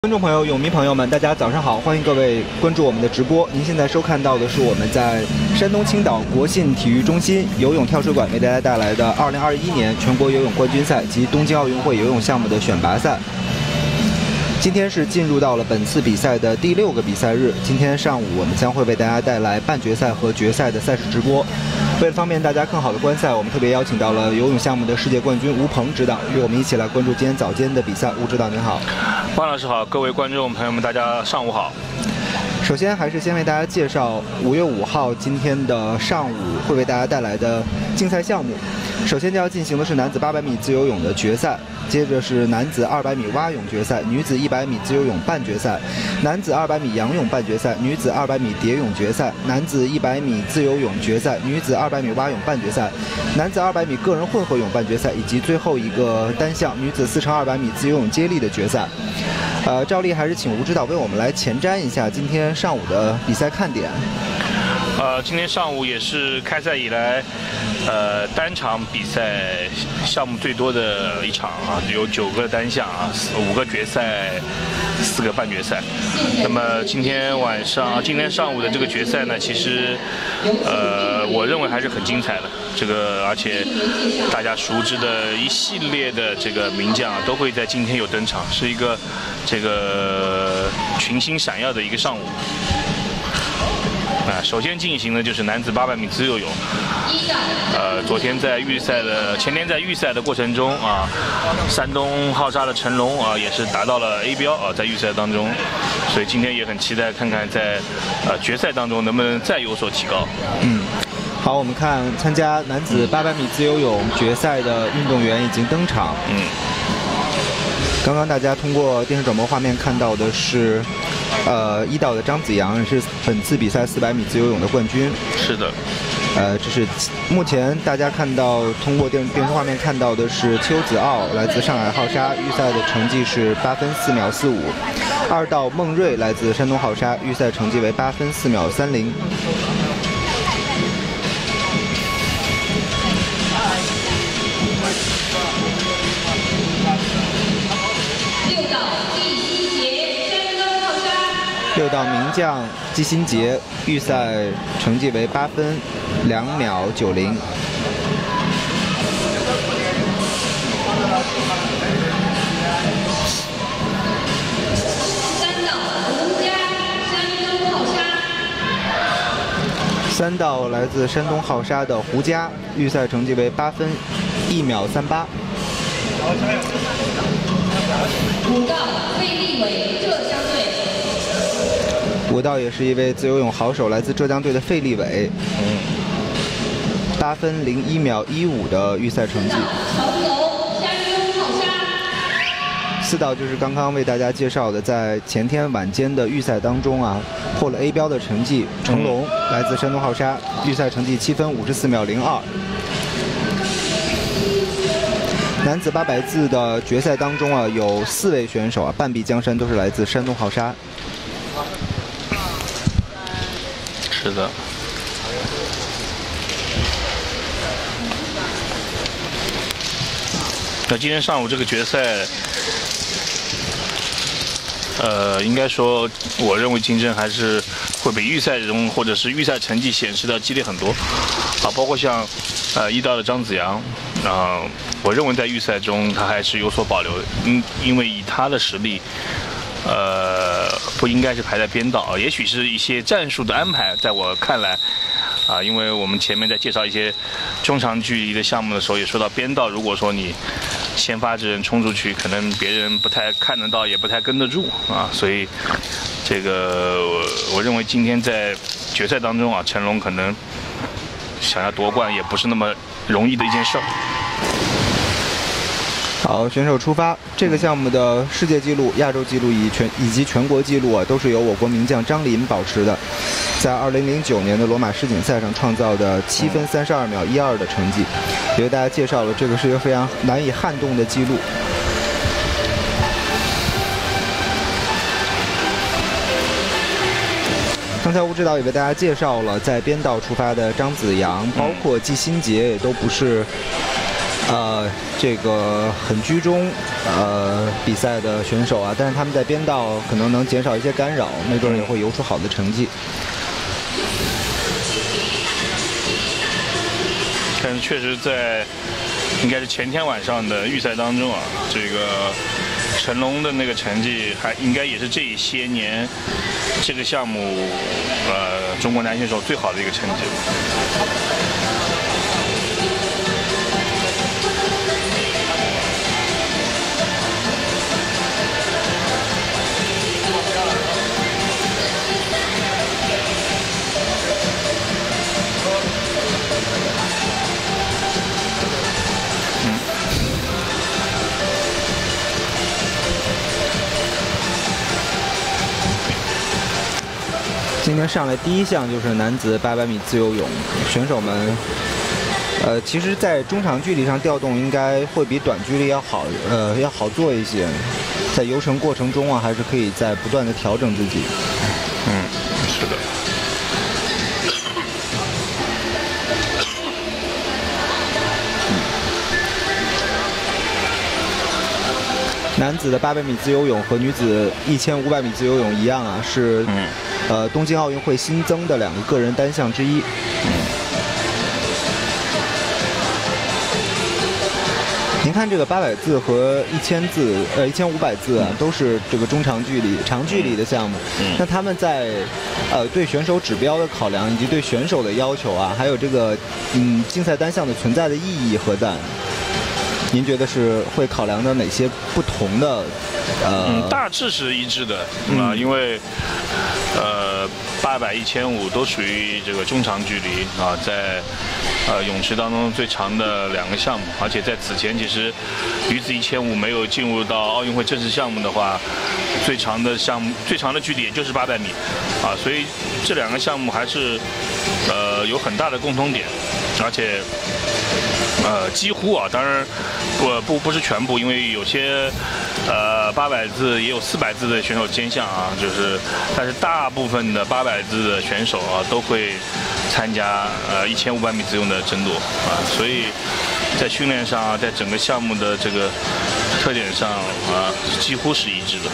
观众朋友、泳迷朋友们，大家早上好！欢迎各位关注我们的直播。您现在收看到的是我们在山东青岛国信体育中心游泳跳水馆为大家带来的2021年全国游泳冠军赛及东京奥运会游泳项目的选拔赛。今天是进入到了本次比赛的第6个比赛日。今天上午我们将会为大家带来半决赛和决赛的赛事直播。为了方便大家更好的观赛，我们特别邀请到了游泳项目的世界冠军吴鹏指导，与我们一起来关注今天早间的比赛。吴指导您好。 万老师好，各位观众朋友们，大家上午好。 首先还是先为大家介绍5月5号今天的上午会为大家带来的竞赛项目。首先就要进行的是男子800米自由泳的决赛，接着是男子200米蛙泳决赛，女子100米自由泳半决赛，男子200米仰泳半决赛，女子200米蝶泳决赛，男子100米自由泳决赛，女子200米蛙泳半决赛，男子200米个人混合泳半决赛，以及最后一个单项女子4×200米自由泳接力的决赛。照例还是请吴指导为我们来前瞻一下今天上午的比赛看点。 今天上午也是开赛以来，单场比赛项目最多的一场啊，有9个单项啊，5个决赛，4个半决赛。那么今天上午的这个决赛呢，其实，我认为还是很精彩的。而且大家熟知的一系列的这个名将啊，都会在今天有登场，是一个群星闪耀的一个上午。首先进行的就是男子800米自由泳。前天在预赛的过程中啊，山东浩沙的陈龙啊也是达到了 A 标啊，在预赛当中，所以今天也很期待看看在决赛当中能不能再有所提高。 好，我们看参加男子800米自由泳决赛的运动员已经登场。刚刚大家通过电视转播画面看到的是，一道的张子阳是本次比赛400米自由泳的冠军。是的。这是目前大家通过电视画面看到的是邱子傲，来自上海浩沙，预赛的成绩是8分4秒45。2道孟睿来自山东浩沙，预赛成绩为8分4秒30。6道名将季新杰，预赛成绩为8分2秒90。3道来自山东浩沙的胡佳，预赛成绩为8分1秒38。5道费立伟，浙江队。5道也是一位自由泳好手，来自浙江队的费立伟，8分01秒15的预赛成绩。4道就是刚刚为大家介绍的，在前天晚间的预赛当中啊，破了 A 标的成绩，成龙来自山东浩沙，预赛成绩7分54秒02。男子800自的决赛当中啊，有4位选手啊，半壁江山都是来自山东浩沙。 是的。那今天上午这个决赛，应该说，我认为竞争还是会比预赛中或者是预赛成绩显示的激烈很多啊，包括像一道的张子阳我认为在预赛中他还是有所保留，因为以他的实力。不应该是排在边道，也许是一些战术的安排，在我看来，因为我们前面在介绍一些中长距离的项目的时候，也说到边道，如果说你先发制人冲出去，可能别人不太看得到，也不太跟得住啊，所以我认为今天在决赛当中啊，成龙可能想要夺冠也不是那么容易的一件事儿。 好，选手出发。这个项目的世界纪录、亚洲纪录以及全国纪录啊，都是由我国名将张琳保持的，在2009年的罗马世锦赛上创造的7分32秒12的成绩，也为大家介绍了这个是一个非常难以撼动的纪录。刚才吴指导也为大家介绍了在边道出发的张子阳，包括季新杰也都不是这个很居中比赛的选手啊，但是他们在边道可能能减少一些干扰，没准也会游出好的成绩。 但是确实在应该是前天晚上的预赛当中啊，这个成龙的那个成绩还应该也是这些年这个项目中国男选手最好的一个成绩。 今天上来第一项就是男子800米自由泳，选手们，其实，在中长距离上调动应该会比短距离要好做一些，在游程过程中啊，还是可以在不断的调整自己。 是的。 男子的800米自由泳和女子1500米自由泳一样啊，是东京奥运会新增的2个个人单项之一。您看这个800字和1000字、1500字啊，都是这个中长距离、长距离的项目。那他们在对选手指标的考量，以及对选手的要求啊，还有这个竞赛单项的存在的意义何在？您觉得是会考量到哪些不同的？ 大致是一致的因为800、1500都属于这个中长距离啊，在泳池当中最长的2个项目，而且在此前其实女子1500没有进入到奥运会正式项目的话，最长的距离也就是800米啊，所以这2个项目还是有很大的共同点，而且几乎啊，当然不是全部，因为有些800字也有400字的选手兼项啊，但是大部分的800字的选手啊都会参加1500米自由泳的争夺啊，所以在训练上啊，在整个项目的这个特点上啊，几乎是一致的。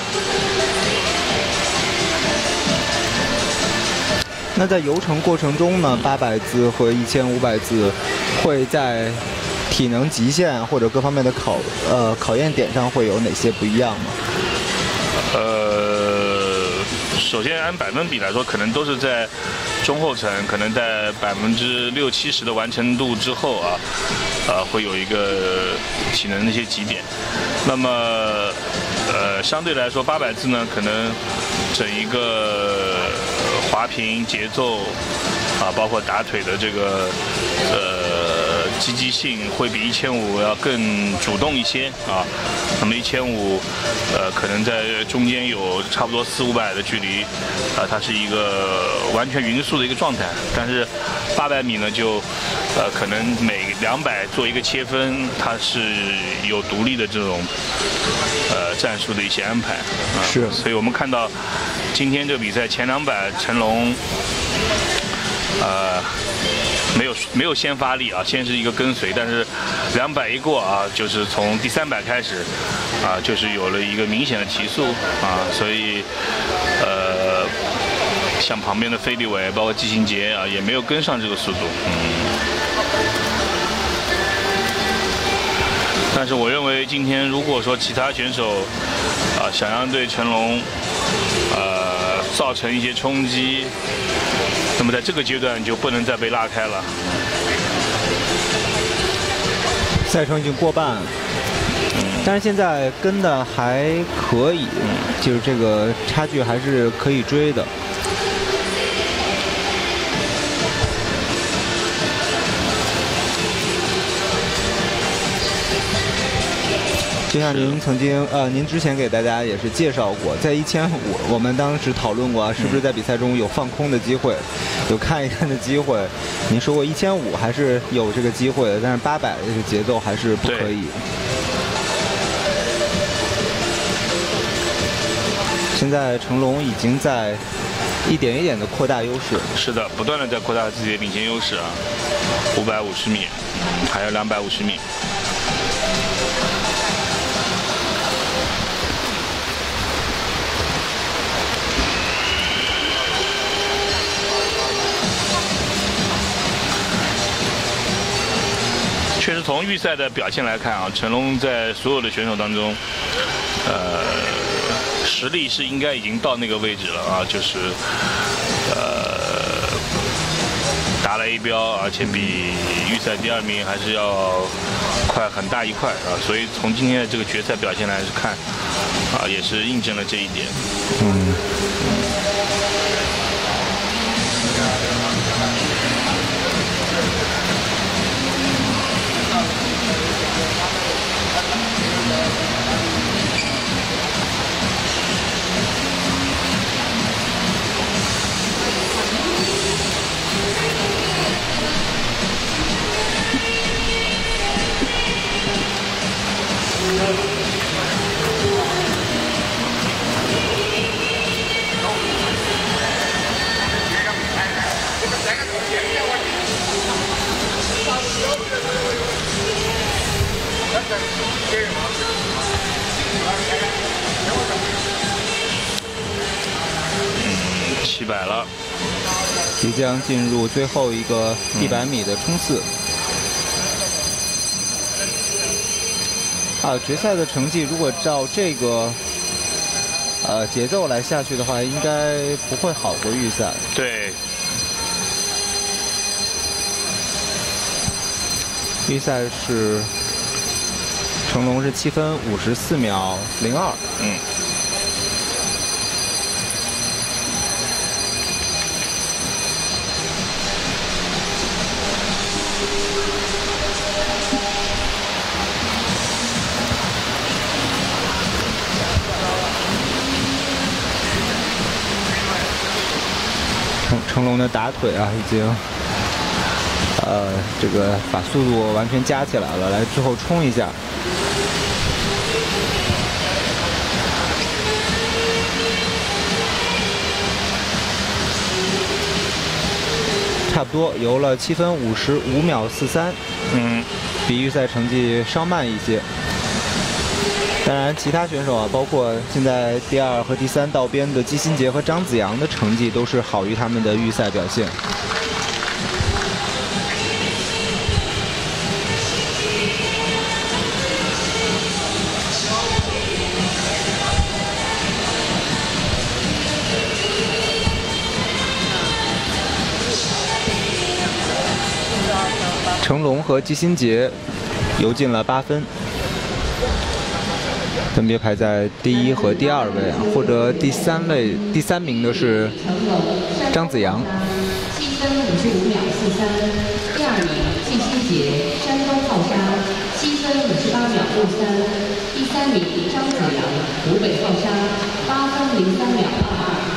那在游程过程中呢，800字和1500字会在体能极限或者各方面的考验点上会有哪些不一样吗？ 首先按百分比来说，可能都是在中后程，可能在60%、70%的完成度之后啊，会有一个体能的一些极点。那么相对来说，800字呢，可能整一个滑频节奏啊，包括打腿的这个积极性会比1500要更主动一些啊。那么1500可能在中间有差不多400-500的距离啊，它是一个完全匀速的一个状态。但是800米呢，就可能每200做一个切分，它是有独立的这种战术的一些安排啊。 是， 所以我们看到今天这个比赛前200成龙没有先发力啊，先是一个跟随，但是200一过啊，就是从第300开始啊，就是有了一个明显的提速啊，所以像旁边的费利伟包括季行杰啊，也没有跟上这个速度。但是我认为今天如果说其他选手想要对成龙造成一些冲击，那么在这个阶段就不能再被拉开了。 赛程已经过半，但是现在跟的还可以，就是这个差距还是可以追的。就像您曾经您之前给大家也是介绍过，在1500，我们当时讨论过是不是在比赛中有放空的机会，有看一看的机会。您说过1500还是有这个机会的，但是800这个节奏还是不可以。现在成龙已经在一点一点的扩大优势。 是的，不断的在扩大自己的领先优势啊，550米，还有250米。 从预赛的表现来看啊，成龙在所有的选手当中，实力是应该已经到那个位置了啊，就是达了 A 标，而且比预赛第2名还是要快很大一块啊，所以从今天的这个决赛表现来看，啊，也是印证了这一点。700了， 即将进入最后一个100米的冲刺。决赛的成绩如果照这个节奏来下去的话，应该不会好过预赛。 对， 预赛是成龙是7分54秒02。成龙的打腿啊，已经这个把速度完全加起来了，来之后冲一下。差不多游了7分55秒43，比预赛成绩稍慢一些。当然，其他选手啊，包括现在第2和第3道边的季新杰和张子阳的成绩都是好于他们的预赛表现。成龙和季新杰游进了8分。分别排在第1和第2位啊，或者第3名的是张子阳。 7分55秒43，第2名季新杰，山东浩沙，7分58秒53，第3名张子阳，湖北浩沙，8分03秒22。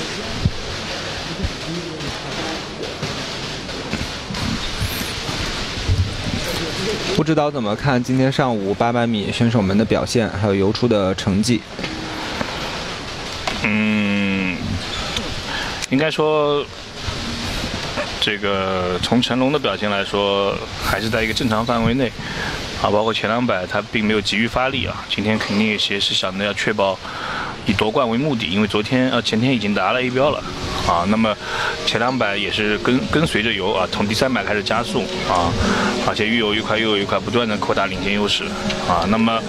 不知道怎么看今天上午800米选手们的表现，还有游出的成绩。 应该说，这个从成龙的表现来说，还是在一个正常范围内啊。包括前200，他并没有急于发力啊。今天肯定也是想着要确保以夺冠为目的，因为前天已经达了 A 标了。啊，那么前200也是跟随着游啊，从第300开始加速啊，而且越游越快，不断的扩大领先优势啊。那么，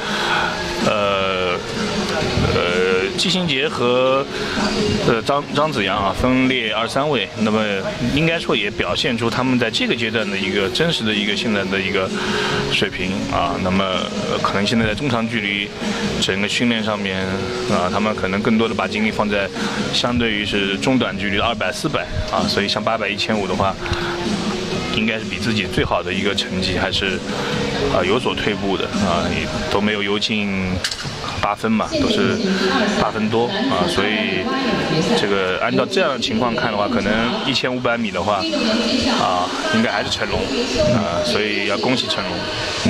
季新杰和张子阳啊分列2、3位，那么应该说也表现出他们在这个阶段的一个真实的一个现在的一个水平啊。那么可能现在在中长距离整个训练上面啊，他们可能更多的把精力放在相对于是中短距离的200、400啊，所以像800、1500的话，应该是比自己最好的一个成绩还是有所退步的啊，也都没有游进8分嘛，都是8分多啊，所以这个按照这样的情况看的话，可能1500米的话啊，应该还是成龙啊，所以要恭喜成龙。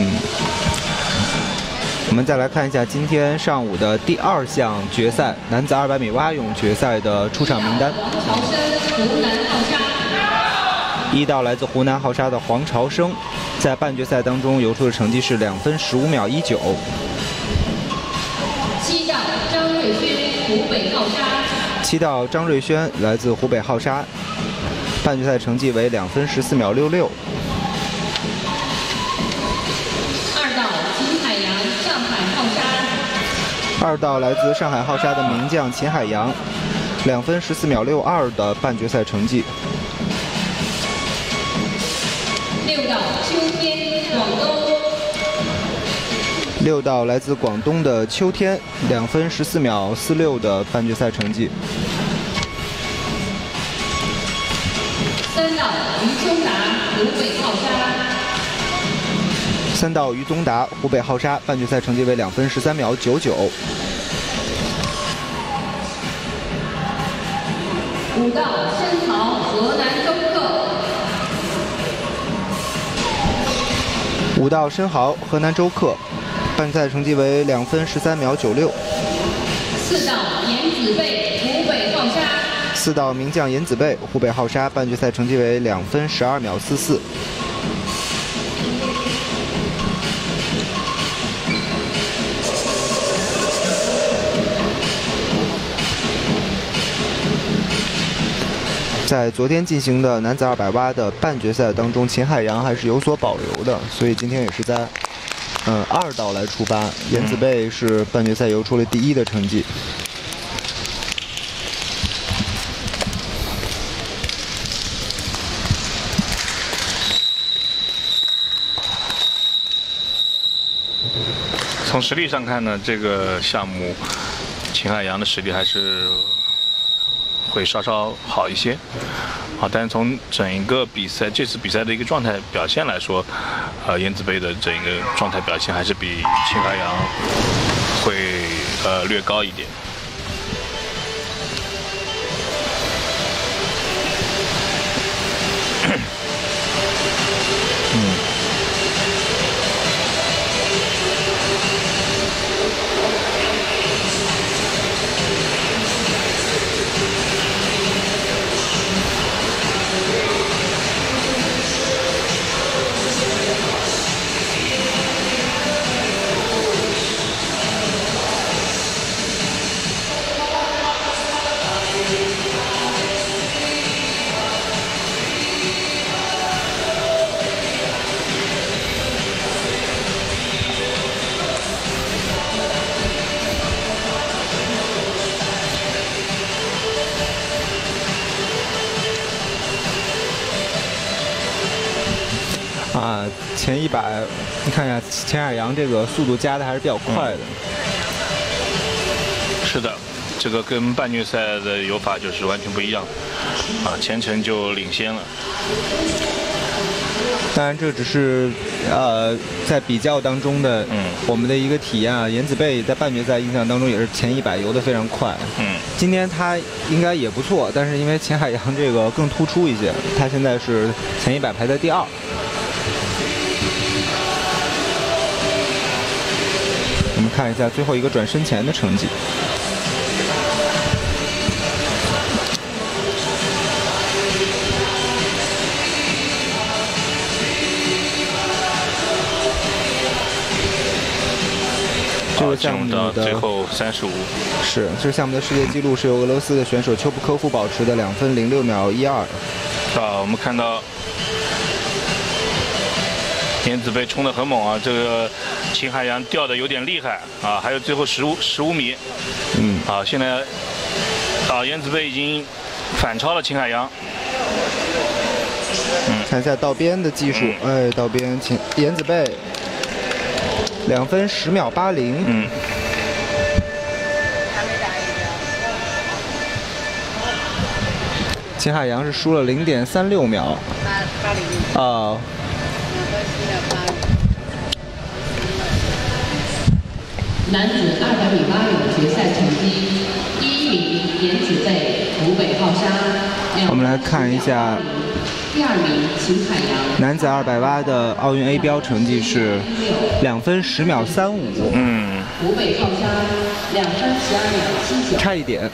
我们再来看一下今天上午的第2项决赛，男子200米蛙泳决赛的出场名单。1道来自湖南浩沙的黄朝生，在半决赛当中游出的成绩是2分15秒19。 7道张瑞轩，湖北浩沙。 7道张瑞轩来自湖北浩沙，半决赛成绩为2分14秒66。 2道来自上海浩沙的名将秦海洋，2分14秒62的半决赛成绩。 6道秋天，广东。 6道来自广东的秋天，2分14秒46的半决赛成绩。 3道于宗达，湖北浩沙。 3道于宗达，湖北浩沙，半决赛成绩为2分13秒99。 5道申豪，河南周克。 5道申豪，河南周克，半决赛成绩为2分13秒96。 4道严子贝，湖北浩沙。 4道名将严子贝，湖北浩沙，半决赛成绩为2分12秒44。 在昨天进行的男子200蛙的半决赛当中，秦海洋还是有所保留的，所以今天也是在2道来出发。严子贝是半决赛游出了第1的成绩。 从实力上看呢，这个项目秦海洋的实力还是会稍稍好一些，但是从整一个比赛这次比赛的一个状态表现来说，严子贝的整一个状态表现还是比秦海洋会略高一点。 前100，你看一下秦海洋这个速度加的还是比较快的。 是的，这个跟半决赛的游法就是完全不一样，前程就领先了。 当然，这只是在比较当中的我们的一个体验啊。严子贝在半决赛印象当中也是前100游得非常快。今天他应该也不错，但是因为秦海洋这个更突出一些，他现在是前100排在第2。我们看一下最后一个转身前的成绩。这个项目的最后35， 是这个项目的世界纪录是由俄罗斯的选手丘普科夫保持的2分06秒12。 我们看到严子贝冲得很猛啊，这个秦海洋掉的有点厉害啊，还有最后15米，现在严子贝已经反超了秦海洋。 看一下道边的技术，道边严子贝2分10秒80。秦海洋是输了0.36秒。 男子200米蛙泳决赛成绩：1名严子贝，湖北浩沙。 我们来看一下第2名秦海洋。 男子200蛙的奥运 A 标成绩是2分10秒35。 湖北浩沙2分12秒79。 差一点。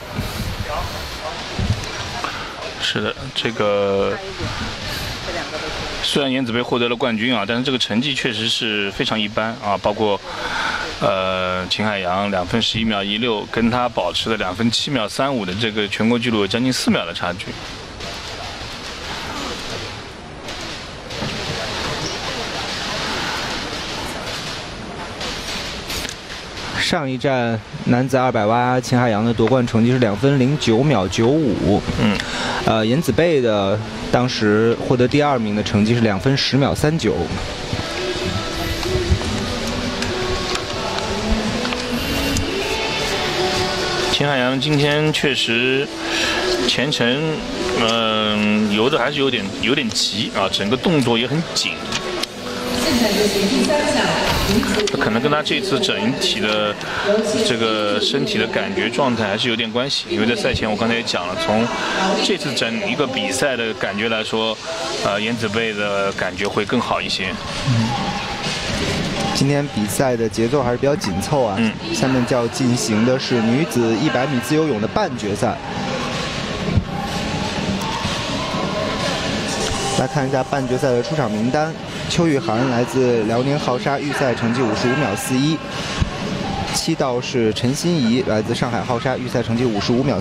是的，这个虽然严子贝获得了冠军啊，但是这个成绩确实是非常一般啊，包括秦海洋2分11秒16，跟他保持的2分7秒35的这个全国纪录有将近4秒的差距。 上一站男子200蛙秦海洋的夺冠成绩是2分09秒95。颜子贝的当时获得第2名的成绩是2分10秒39。 秦海洋今天确实前程，游的还是有点急啊，整个动作也很紧。可能跟他这次整体的这个身体的感觉状态还是有点关系，因为在赛前我刚才也讲了，从这次整一个比赛的感觉来说，颜子贝的感觉会更好一些。 今天比赛的节奏还是比较紧凑啊。下面就要进行的是女子100米自由泳的半决赛。来看一下半决赛的出场名单：邱雨涵来自辽宁浩沙，预赛成绩55秒41。7道是陈欣怡，来自上海浩沙，预赛成绩55秒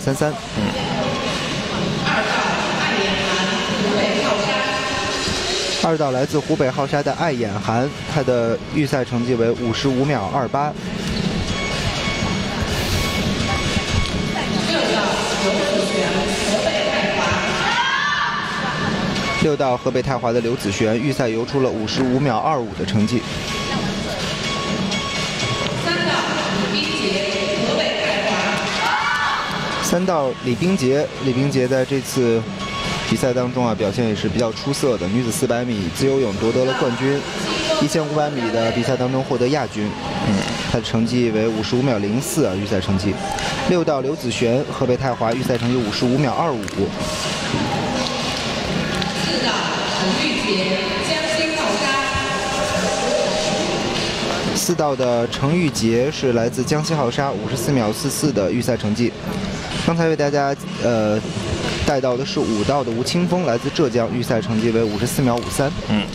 33。2道来自湖北浩沙的艾衍涵，她的预赛成绩为55秒28。6道河北泰华的刘子璇，预赛游出了55秒25的成绩。3道李冰洁，李冰洁在这次比赛当中啊，表现也是比较出色的。女子400米自由泳夺得了冠军，1500米的比赛当中获得亚军。她的成绩为55秒04啊，预赛成绩。6道刘子璇，河北泰华，预赛成绩55秒25。4道陈玉洁，江西浩沙。4道的程玉洁是来自江西浩沙，54秒44的预赛成绩。刚才为大家带到的是5道的吴青峰，来自浙江，预赛成绩为54秒53。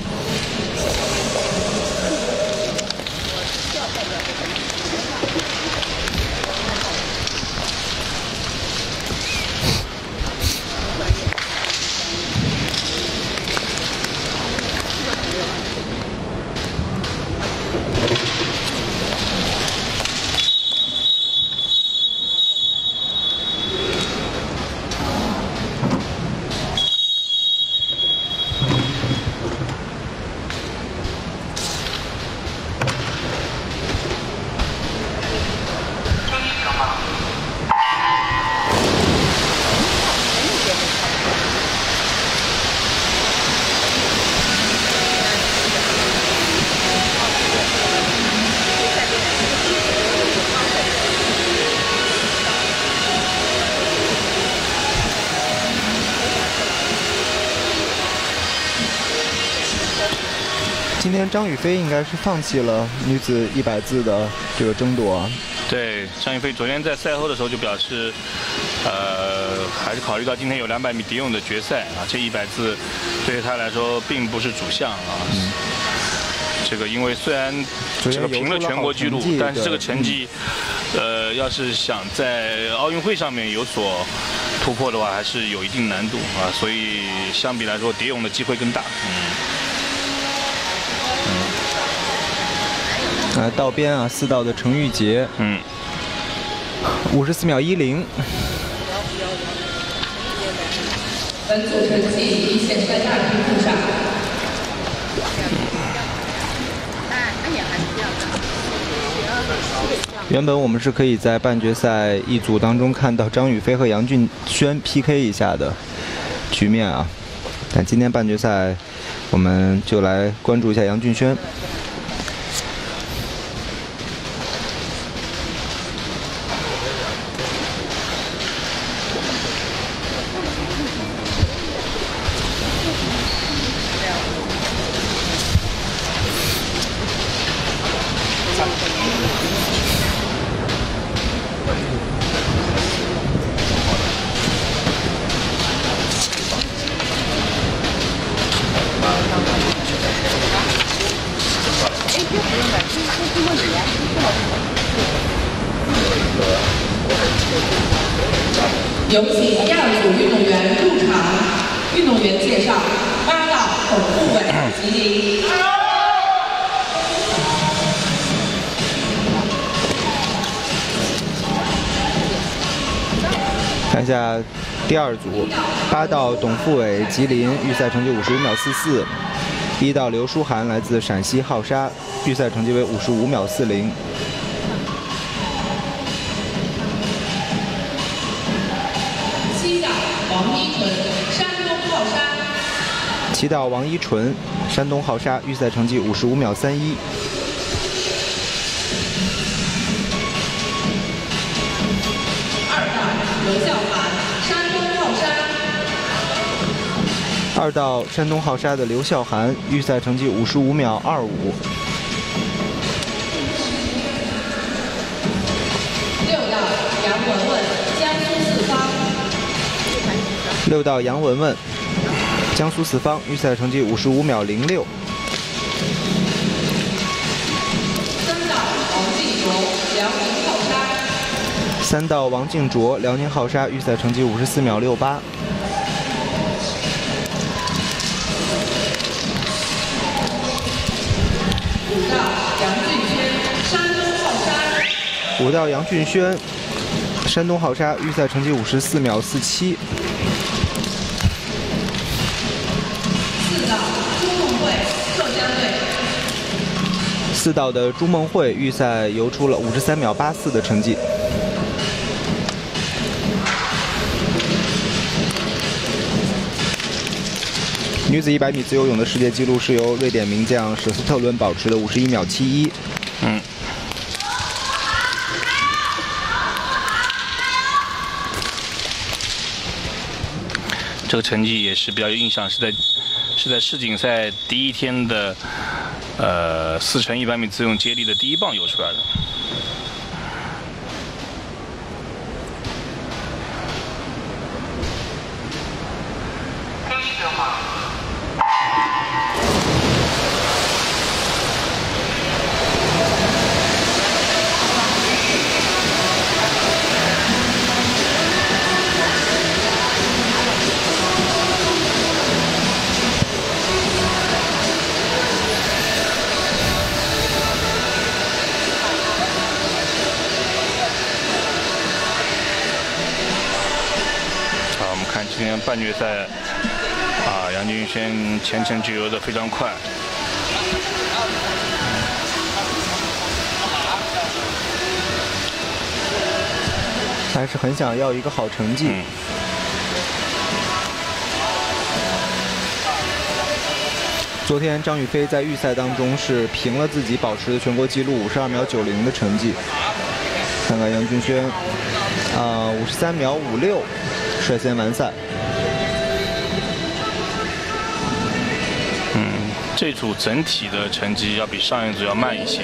今天张雨霏应该是放弃了女子100字的这个争夺。 对，张雨霏昨天在赛后的时候就表示，还是考虑到今天有200米蝶泳的决赛啊，这100字对于他来说并不是主项啊。这个因为虽然这个平了全国纪录，但是这个成绩，要是想在奥运会上面有所突破的话，还是有一定难度啊。所以相比来说，蝶泳的机会更大。 道边啊，4道的程玉洁，54秒10。 本组成绩已显示在大屏幕上。 原本我们是可以在半决赛一组当中看到张雨霏和杨俊轩 PK 一下的局面啊，但今天半决赛我们就来关注一下杨俊轩。 有请第2组运动员入场。运动员介绍：8道孔步伟、吉林。 看一下第二组，8道董富伟吉林，预赛成绩55秒44。1道刘书涵来自陕西浩沙，预赛成绩为55秒40。 7道王一纯，山东浩沙。 7道王一纯，山东浩沙，预赛成绩55秒31。 刘笑涵，山东浩沙。 2道山东浩沙的刘笑涵，预赛成绩55秒25。 6道杨文文，江苏四方。 6道杨文文，江苏四方，预赛成绩55秒06。 3道王继卓，辽宁浩沙。 3道王静卓，辽宁浩沙，预赛成绩54秒68。 5道杨俊轩，山东浩沙。 5道杨俊轩，山东浩沙，预赛成绩54秒47。 4道朱梦慧，浙江队。 4道的朱梦慧预赛游出了53秒84的成绩。女子100米自由泳的世界纪录是由瑞典名将舍斯特伦保持的51秒71。 这个成绩也是比较有印象，是在世锦赛第一天的4乘100米自由泳接力的第1棒游出来的。今天半决赛，杨俊轩前程就游得非常快。 还是很想要一个好成绩。昨天张雨霏在预赛当中是平了自己保持的全国纪录52秒90的成绩。看看杨俊轩，53秒56率先完赛。 这组整体的成绩要比上一组要慢一些。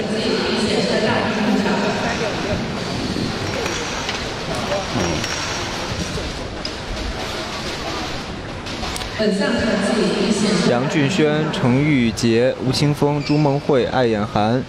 杨俊轩、程玉洁、吴青峰、朱梦慧、艾衍涵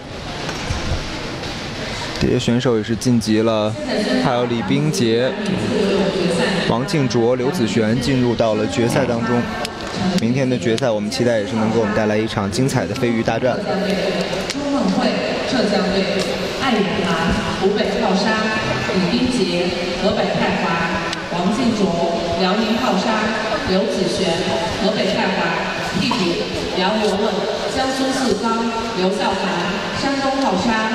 这些选手也是晋级了，还有李冰洁、王静卓、刘子璇进入到了决赛当中。明天的决赛，我们期待也是能给我们带来一场精彩的飞鱼大战。 朱梦慧，浙江队；艾衍涵，湖北浩沙；李冰洁，河北泰华；王静卓，辽宁浩沙；刘子璇，河北泰华；替补杨文文，江苏四方；刘笑涵，山东浩沙。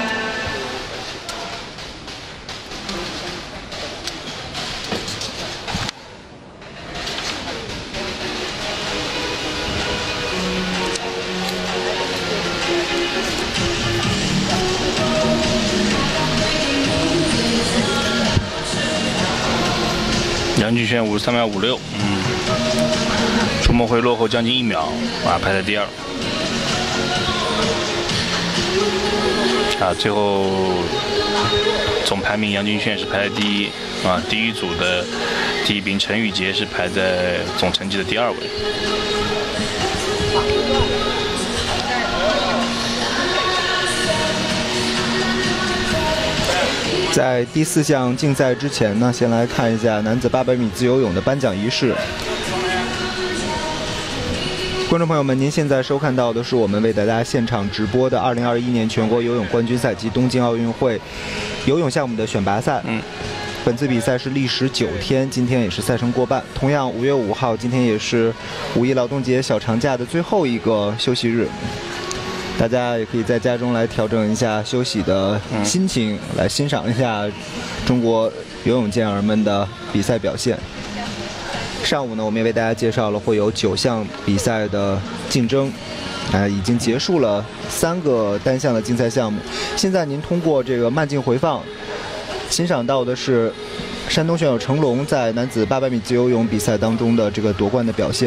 杨俊轩53秒56，朱梦慧落后将近1秒，排在第2。最后总排名杨俊轩是排在第1，第一组的第1名陈雨洁是排在总成绩的第2位。 在第4项竞赛之前呢，先来看一下男子800米自由泳的颁奖仪式。观众朋友们，您现在收看到的是我们为大家现场直播的2021年全国游泳冠军赛及东京奥运会游泳项目的选拔赛。 本次比赛是历时9天，今天也是赛程过半。同样，5月5号今天也是五一劳动节小长假的最后一个休息日，大家也可以在家中来调整一下休息的心情，来欣赏一下中国游泳健儿们的比赛表现。上午呢，我们也为大家介绍了会有9项比赛的竞争。已经结束了3个单项的竞赛项目。现在您通过这个慢镜回放欣赏到的是山东选手成龙在男子800米自由泳比赛当中的这个夺冠的表现。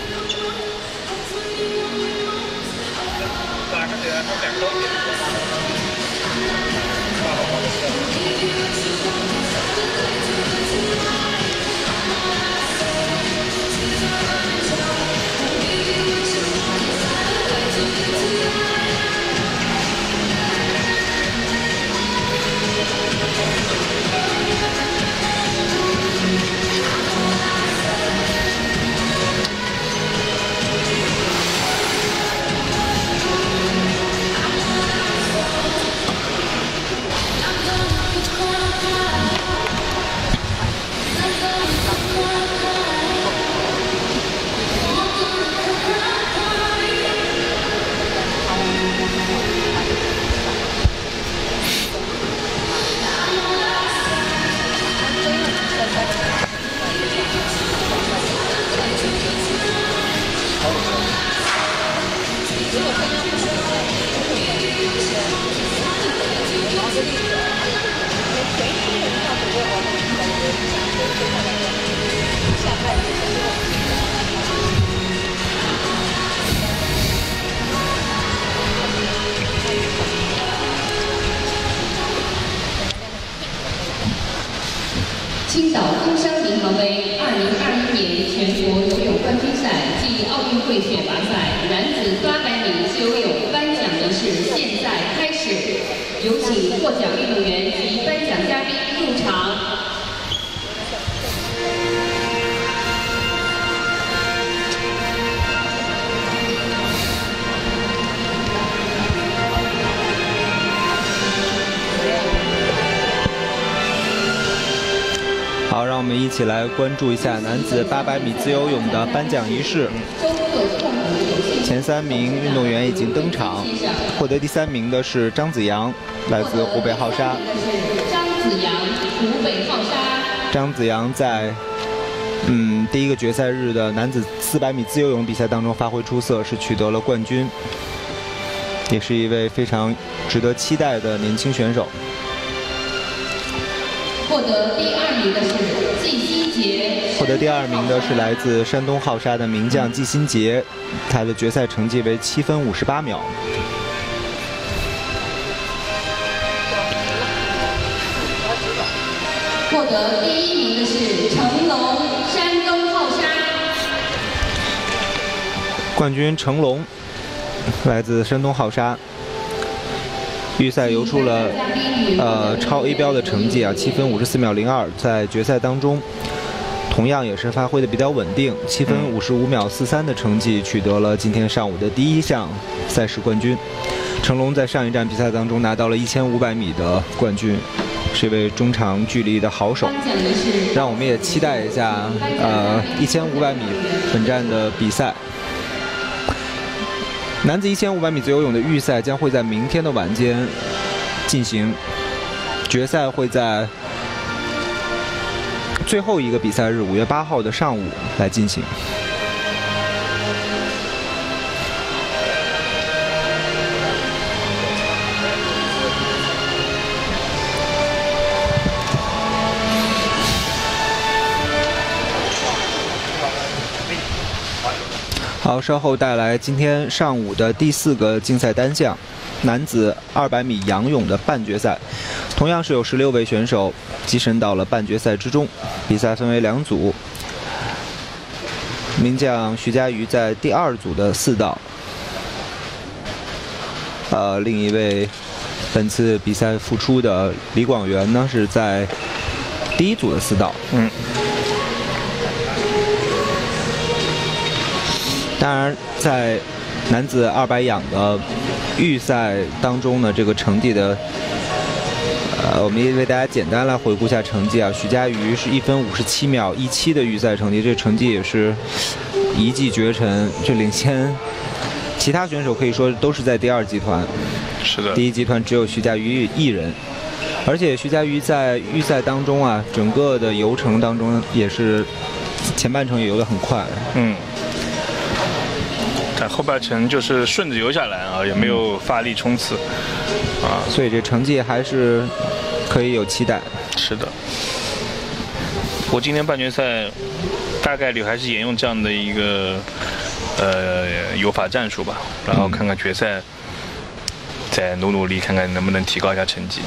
青岛工商银行杯2021年全国游泳冠军赛暨奥运会选拔赛男子800米自由泳颁奖仪式现在开始，有请获奖运动员及颁奖嘉宾入场。 好，让我们一起来关注一下男子800米自由泳的颁奖仪式。前3名运动员已经登场，获得第3名的是张子阳，来自湖北浩沙。张子阳在第一个决赛日的男子400米自由泳比赛当中发挥出色，是取得了冠军，也是一位非常值得期待的年轻选手。 获得第2名的是季新杰。 获得第2名的是来自山东浩沙的名将季新杰，他的决赛成绩为7分58秒。 获得第1名的是成龙，山东浩沙。 冠军成龙，来自山东浩沙。预赛游出了超 A 标的成绩7分54秒02，在决赛当中同样也是发挥的比较稳定，7分55秒43的成绩取得了今天上午的第1项赛事冠军。成龙在上一站比赛当中拿到了1500米的冠军，是一位中长距离的好手。让我们也期待一下1500米本站的比赛。男子1500米自由泳的预赛将会在明天的晚间进行，决赛会在最后一个比赛日5月8号的上午来进行。好，稍后带来今天上午的第4个竞赛单项，男子200米仰泳的半决赛，同样是有16位选手跻身到了半决赛之中。比赛分为2组，名将徐嘉余在第2组的4道，另一位本次比赛复出的李广元呢是在第1组的4道。当然，在男子200仰的预赛当中呢，这个成绩的我们也为大家简单来回顾一下成绩啊。徐嘉余是1分57秒17的预赛成绩，这成绩也是一骑绝尘，这领先其他选手可以说都是在第2集团。 是的， 第1集团只有徐嘉余一人，而且徐嘉余在预赛当中啊，整个的游程当中也是前半程也游得很快。 但后半程就是顺着游下来啊，也没有发力冲刺啊， 所以这成绩还是可以有期待。 是的，我今天半决赛大概率还是沿用这样的一个游法战术吧，然后看看决赛再努力，看看能不能提高一下成绩。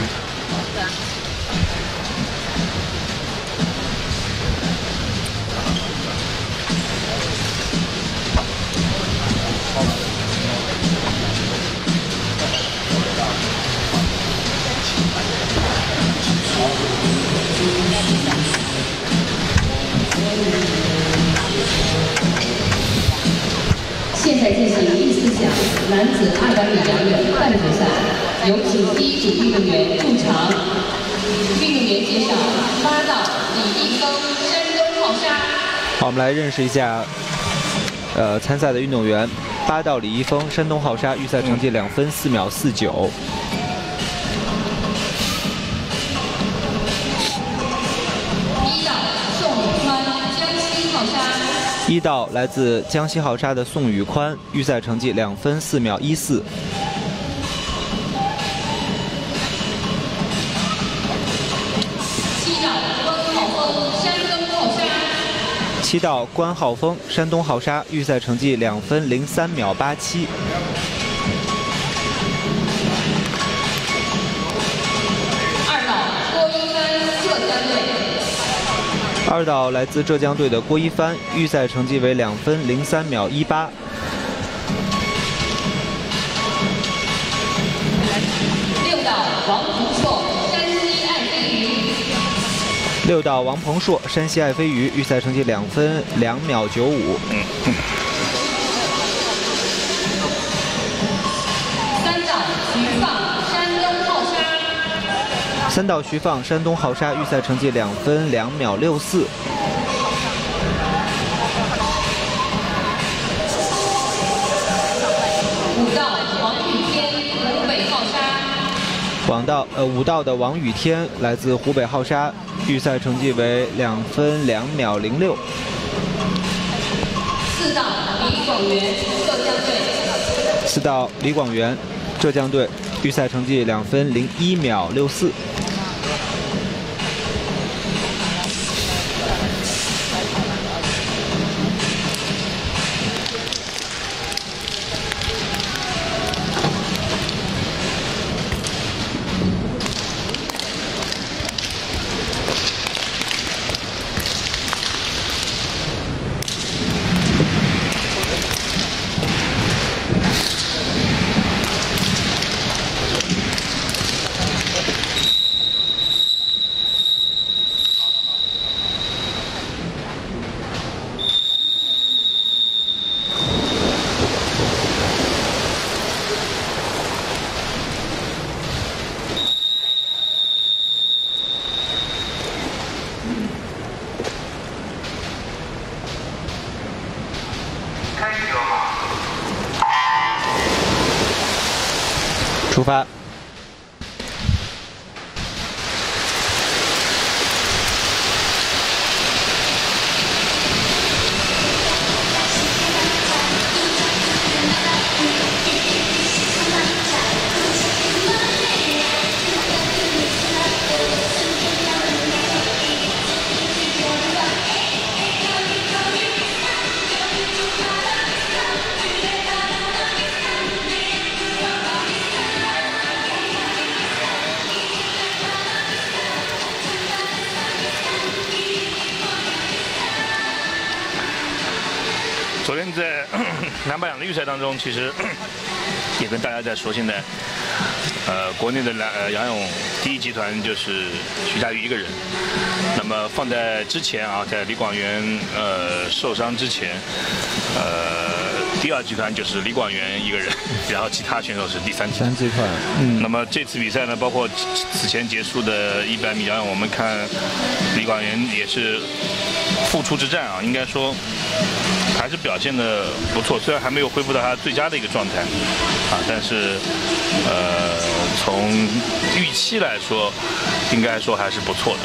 现在进行第4项男子200米仰泳半决赛，有请第1组运动员入场。运动员介绍：8道李易峰，山东浩沙。 好，我们来认识一下参赛的运动员。8道李易峰，山东浩沙，预赛成绩2分4秒49。1道来自江西浩沙的宋宇宽，预赛成绩2分4秒14。7道关浩峰，山东浩沙，预赛成绩2分03秒87。2道来自浙江队的郭一帆，预赛成绩为2分03秒18。6 道王鹏硕，山西爱飞鱼。 6道王鹏硕，山西爱飞鱼，预赛成绩2分2秒95。 3道徐放，山东浩沙。 3道徐放，山东浩沙，预赛成绩2分2秒64。 5道王宇天，湖北浩沙。 5道的王宇天来自湖北浩沙，预赛成绩为2分2秒06。 4道李广元，浙江队。 4道李广元，浙江队，预赛成绩2分01秒64。出发。 昨天在男排2的预赛当中，其实也跟大家在说，现在国内的仰泳第一集团就是徐嘉余一个人。那么放在之前啊，在李广元受伤之前，第2集团就是李广元一个人，然后其他选手是第3集团。那么这次比赛呢，包括此前结束的100米仰泳，我们看李广元也是复出之战啊，应该说还是表现的不错，虽然还没有恢复到他最佳的一个状态啊，但是从预期来说，应该说还是不错的。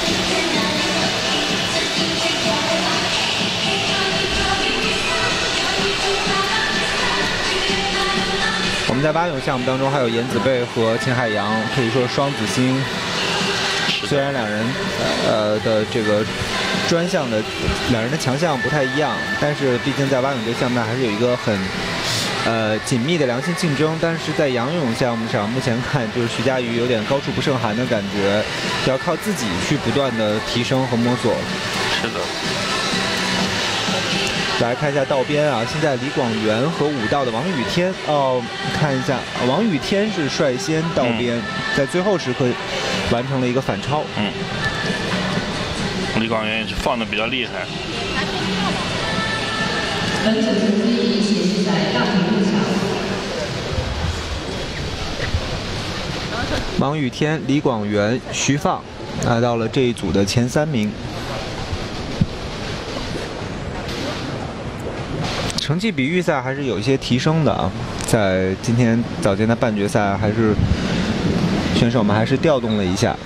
我们在蛙泳项目当中还有颜子贝和秦海洋，可以说双子星。虽然两人的这个专项的两人的强项不太一样，但是毕竟在蛙泳这个项目上还是有一个很紧密的良性竞争。但是在仰泳项目上，目前看就是徐嘉余有点高处不胜寒的感觉，要靠自己去不断的提升和摸索。 是的。 来看一下道边啊，现在李广元和5道的王宇天看一下，王宇天是率先道边，在最后时刻完成了一个反超。 李广元是放的比较厉害。 本组成绩显示在大屏幕上。 王宇天、李广元、徐放拿到了这一组的前3名。成绩比预赛还是有一些提升的啊，在今天早间的半决赛，还是选手们还是调动了一下。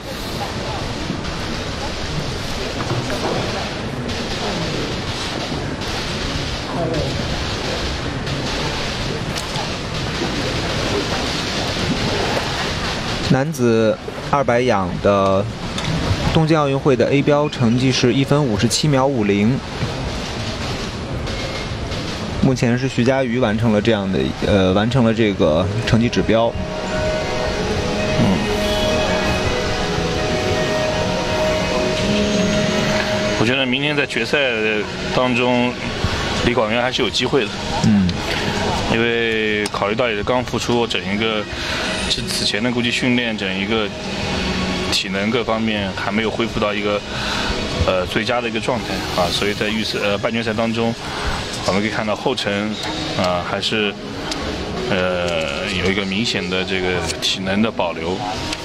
男子200仰的东京奥运会的 A 标成绩是1分57秒50。目前是徐嘉余完成了这样的完成了这个成绩指标。 我觉得明天在决赛当中，李广元还是有机会的。因为考虑到也是刚复出，整一个此前的估计训练，整一个体能各方面还没有恢复到一个最佳的一个状态啊，所以在半决赛当中，我们可以看到后程还是有一个明显的这个体能的保留。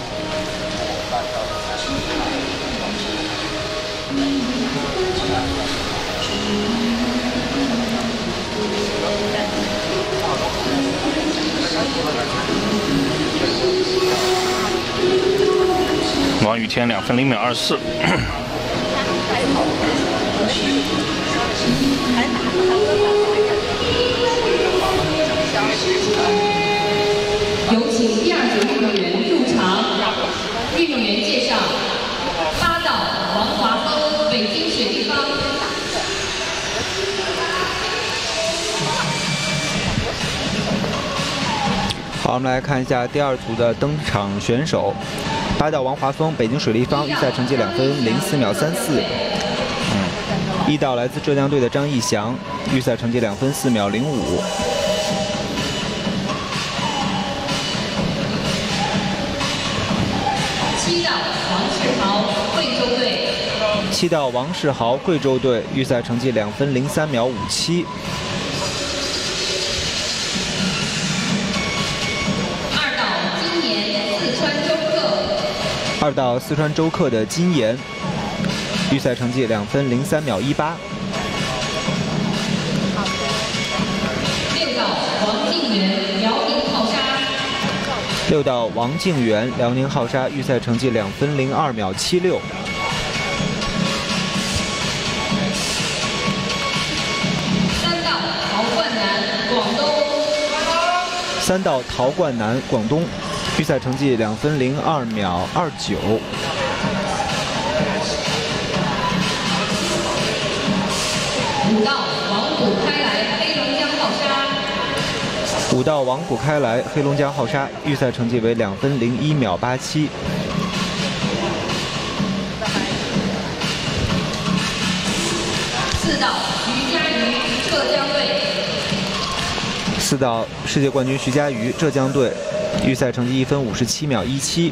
王宇天2分0秒24。 有请第2组运动员入场。运动员介绍：8道王华峰，北京水立方。 好，我们来看一下第2组的登场选手。8道王华峰，北京水立方，预赛成绩2分04秒34。1道来自浙江队的张艺翔，预赛成绩2分4秒05。 7道王世豪，贵州队。 7道王世豪，贵州队，预赛成绩2分03秒57。2道四川周克的金岩，预赛成绩2分03秒18。 6道王静元，辽宁浩沙。 6道王静元，辽宁浩沙，预赛成绩2分02秒76。 3道陶冠南，广东。 3道陶冠南，广东。预赛成绩2分02秒29。 5道王谷开来，黑龙江浩沙。 5道王谷开来，黑龙江浩沙，预赛成绩为2分01秒87。 4 4道徐嘉余，浙江队。 4道世界冠军徐嘉余，浙江队，预赛成绩1分57秒17。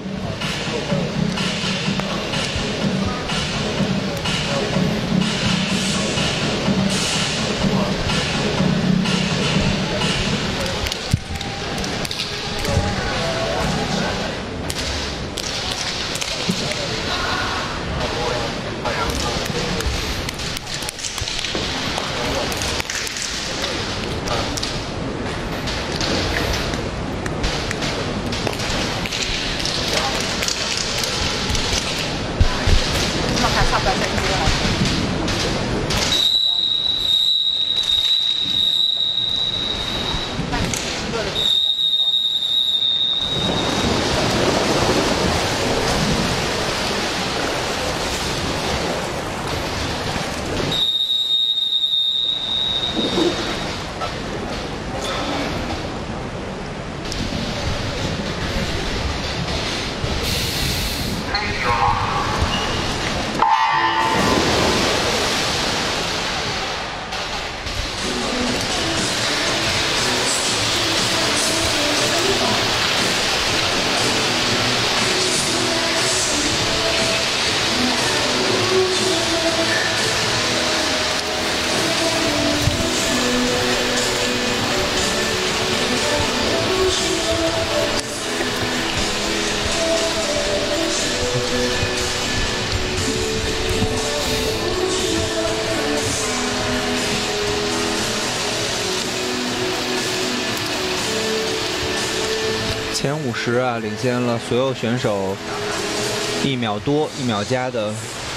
前50啊，领先了所有选手1秒多、1秒加的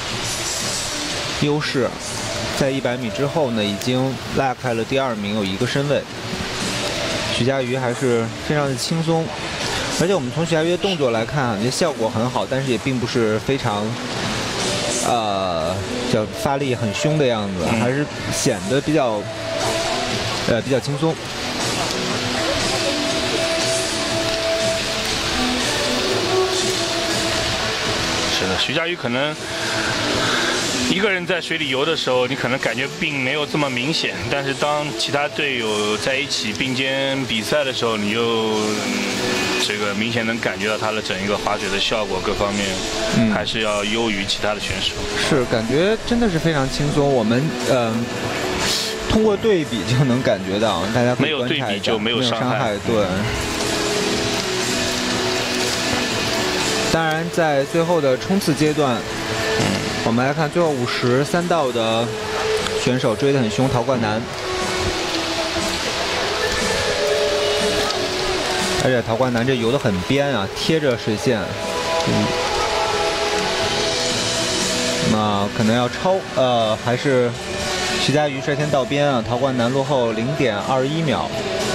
优势。在100米之后呢，已经拉开了第2名，有1个身位。徐嘉余还是非常的轻松，而且我们从徐嘉余的动作来看，这效果很好，但是也并不是非常叫发力很凶的样子，还是显得比较轻松。 是的，徐嘉余可能一个人在水里游的时候，你可能感觉并没有这么明显，但是当其他队友在一起并肩比赛的时候，你就这个明显能感觉到他的整一个划水的效果各方面，还是要优于其他的选手。 是，感觉真的是非常轻松。我们通过对比就能感觉到，大家可以观察一下， 没有对比就没有伤害。 对。当然，在最后的冲刺阶段，我们来看最后53道的选手追得很凶，陶冠南，而且陶冠南这游得很边啊，贴着水线，那可能要超，还是徐嘉余率先到边啊，陶冠南落后0.21秒。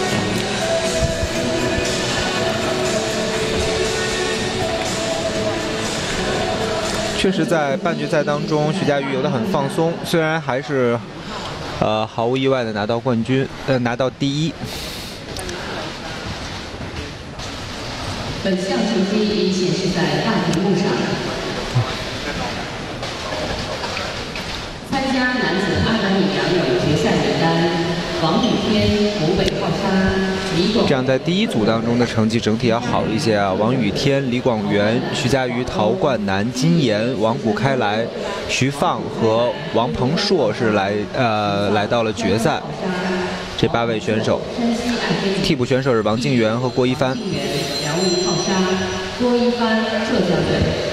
确实，在半决赛当中，徐嘉余游得很放松，虽然还是毫无意外的拿到冠军，拿到第1。 本项成绩已显示在大屏幕上。参加男子200米仰泳决赛名单：王宇天、湖北浩沙。 这样在第1组当中的成绩整体要好一些啊。王宇天、李广元、徐嘉余、陶冠南、金岩、王谷开来、徐放和王鹏硕是来到了决赛。这8位选手，替补选手是王静元和郭一帆。 杨吴浩沙、郭一帆，浙江队。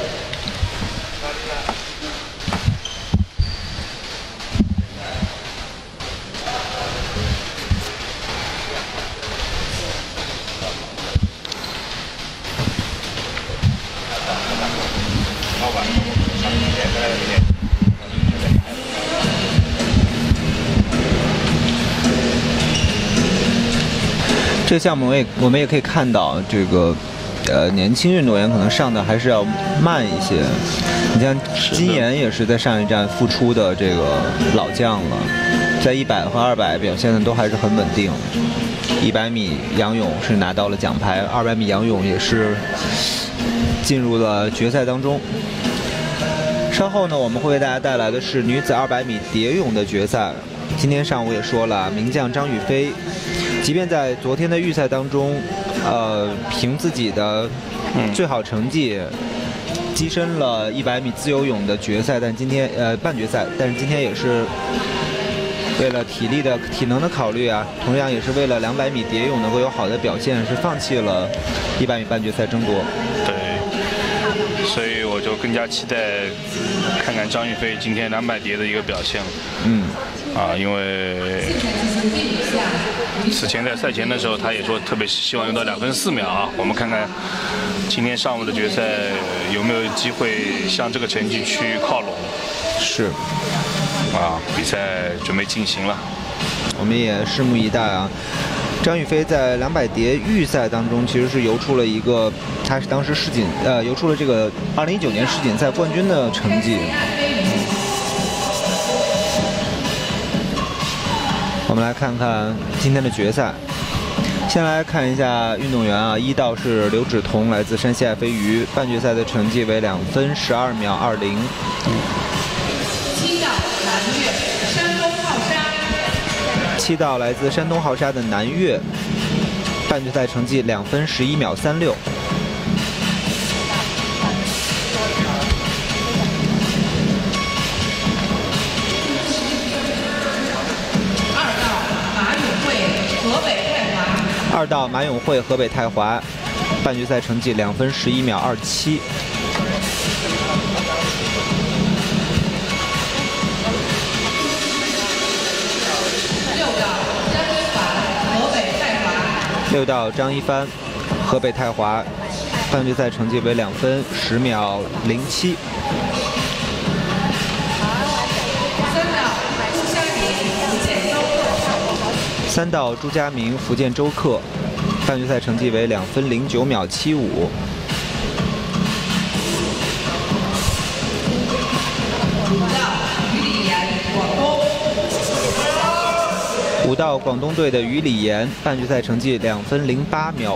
这个项目我们也可以看到，这个年轻运动员可能上的还是要慢一些。你像金岩也是在上一站复出的这个老将了，在100和200表现的都还是很稳定。100米仰泳是拿到了奖牌，200米仰泳也是进入了决赛当中。 稍后呢，我们会为大家带来的是女子200米蝶泳的决赛。今天上午也说了，名将张雨霏，即便在昨天的预赛当中，凭自己的最好成绩，跻身了100米自由泳的决赛，但今天半决赛，但是今天也是为了体能的考虑啊，同样也是为了200米蝶泳能够有好的表现，是放弃了100米半决赛争夺。 对，所以我就更加期待看看张雨霏今天200蝶的一个表现。因为此前在赛前的时候，他也说特别希望用到2分4秒啊。我们看看今天上午的决赛有没有机会向这个成绩去靠拢。 是。 比赛准备进行了， 我们也拭目以待啊。张雨霏在200蝶预赛当中，其实是游出了一个，她是当时游出了这个2019年世锦赛冠军的成绩。我们来看看今天的决赛。先来看一下运动员啊，1道是刘芷彤，来自山西爱飞鱼，半决赛的成绩为2分12秒20。7道来自山东浩沙的南岳，半决赛成绩2分11秒36。2道马永慧河北泰华，半决赛成绩2分11秒27。6道张一帆，河北泰华，半决赛成绩为2分10秒07。3道朱家明，福建周克，半决赛成绩为2分09秒75。5道广东队的于李岩，半决赛成绩2分08秒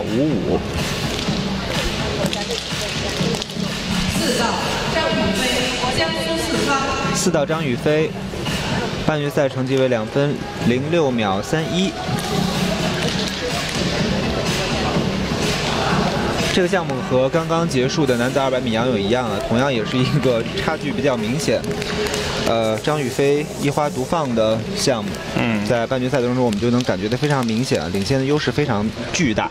55。4道张雨霏，江苏四方。4道张雨霏，半决赛成绩为2分06秒31。这个项目和刚刚结束的男子200米仰泳一样啊，同样也是一个差距比较明显。张雨霏一花独放的项目，在半决赛当中我们就能感觉得非常明显，领先的优势非常巨大。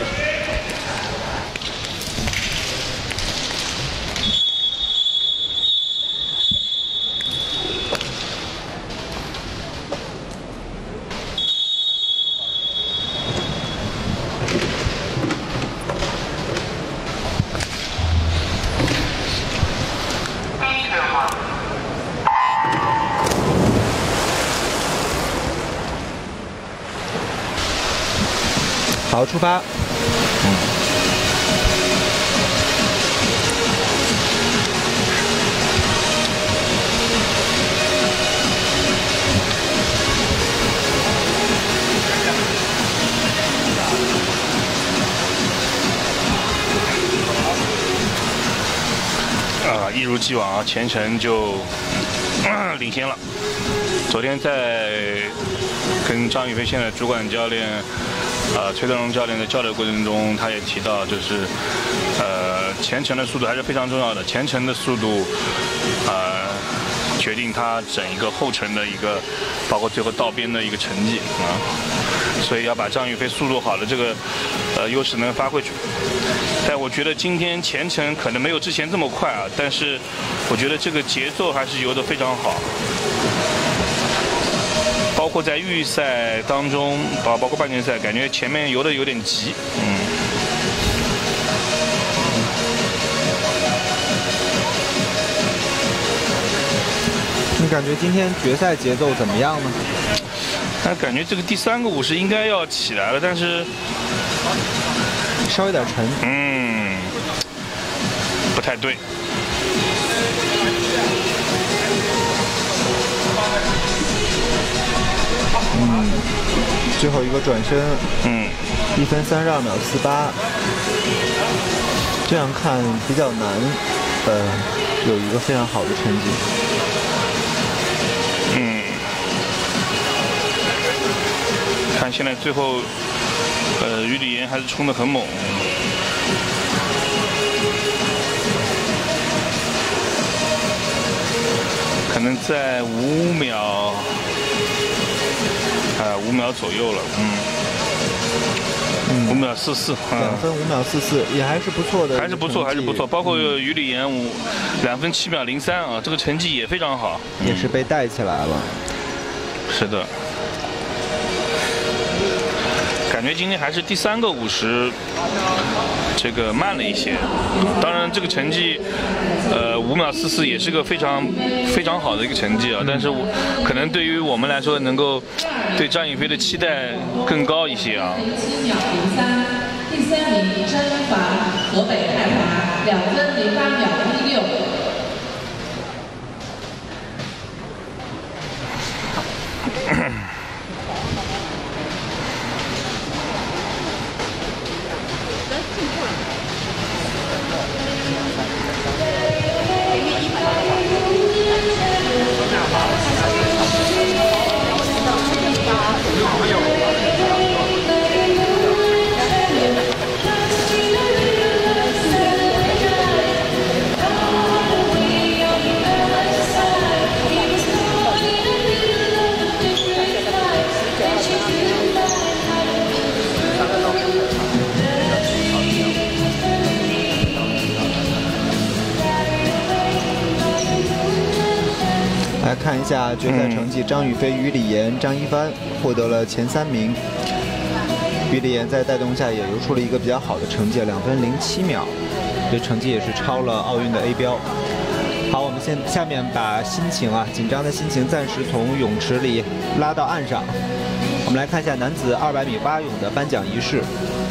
好，出发。 一如既往啊，前程就领先了。昨天在跟张雨霏现在主管教练崔德荣教练的交流过程中，他也提到，就是前程的速度还是非常重要的。前程的速度决定他整一个后程的一个，包括最后到边的一个成绩啊。所以要把张雨霏速度好的这个优势能发挥出来。但我觉得今天前程可能没有之前这么快啊，但是我觉得这个节奏还是游得非常好。包括在预赛当中，包括半决赛，感觉前面游得有点急， 你感觉今天决赛节奏怎么样呢？ 但感觉这个第3个50应该要起来了，但是稍微有点沉， 不太对。 最后一个转身，1分32秒48，这样看比较难， 有一个非常好的成绩。 看现在最后，于礼妍还是冲得很猛。可能在5秒，5秒左右了，5秒44，2 分5秒44，也还是不错的， 还是不错，还是不错。包括于礼妍2分7秒03啊，这个成绩也非常好， 也是被带起来了。 是的。感觉今天还是第3个50，这个慢了一些。当然，这个成绩，5秒44也是个非常好的一个成绩啊。但是可能对于我们来说，能够对张雨霏的期待更高一些啊。 7秒03，第3名甄凡，河北泰华2分08秒16。 来看一下决赛成绩，张雨霏、于礼妍、张一帆获得了前3名。于礼妍在带动下也游出了一个比较好的成绩，2分07秒，这成绩也是超了奥运的 A 标。好，我们下面把紧张的心情暂时从泳池里拉到岸上。我们来看一下男子200米蛙泳的颁奖仪式。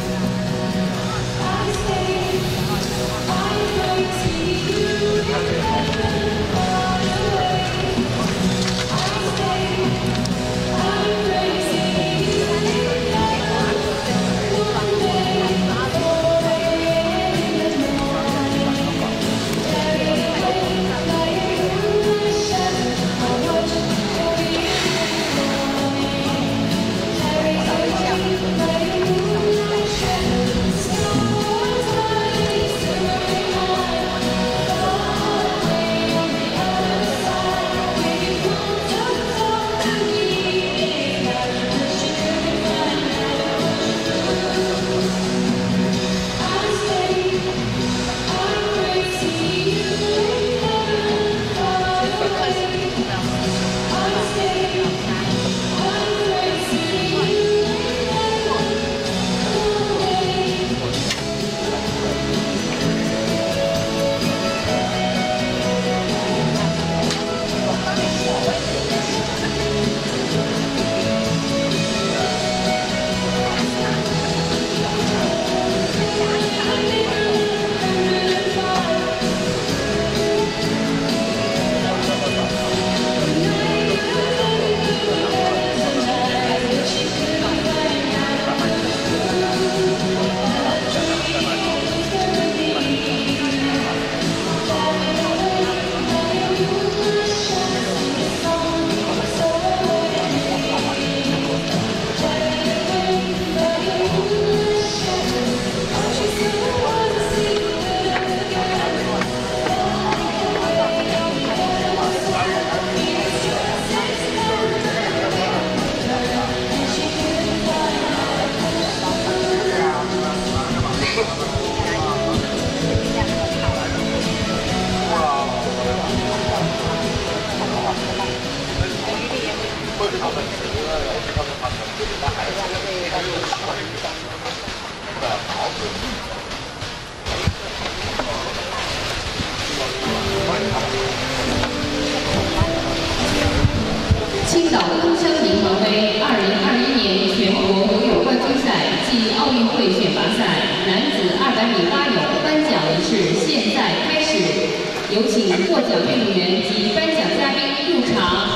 青岛东山林王杯2021年全国游泳冠军赛暨奥运会选拔赛男子200米蛙泳颁奖仪式现在开始，有请获奖运动员及颁奖嘉宾入场。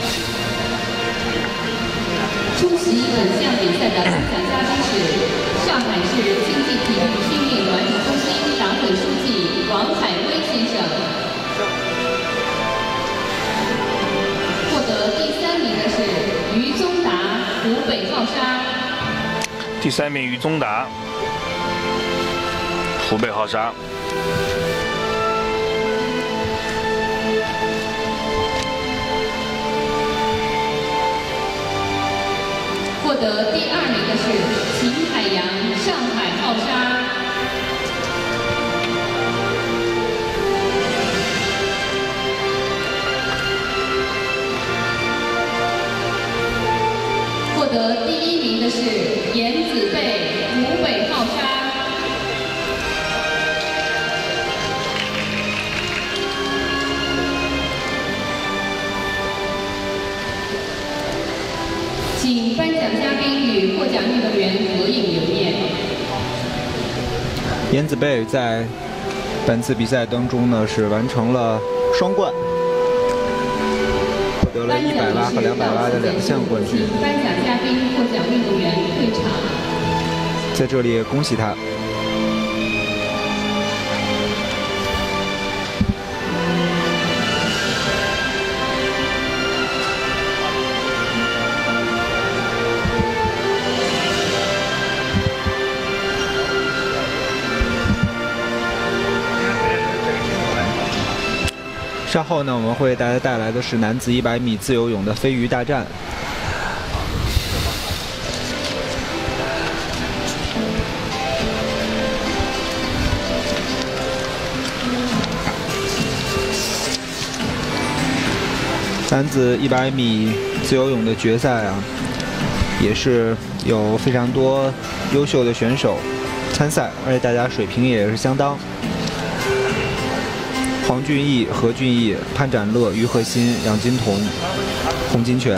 出席本项比赛的颁奖嘉宾是沙。 第3名于宗达，湖北浩沙。 获得第2名的是秦海洋，上海浩沙。获得第1名的是严子贝，湖北浩沙。请颁奖嘉宾与获奖运动员合影留念。 严子贝在本次比赛当中呢是完成了双冠，获得了100蛙和200蛙的2项冠军。 请颁奖嘉宾、获奖运动员退场。 在这里恭喜他。稍后呢，我们会为大家带来的是男子100米自由泳的飞鱼大战。男子100米自由泳的决赛啊，也是有非常多优秀的选手参赛，而且大家水平也是相当。黄俊毅、何俊毅、潘展乐、于鹤新、杨金童、洪金泉。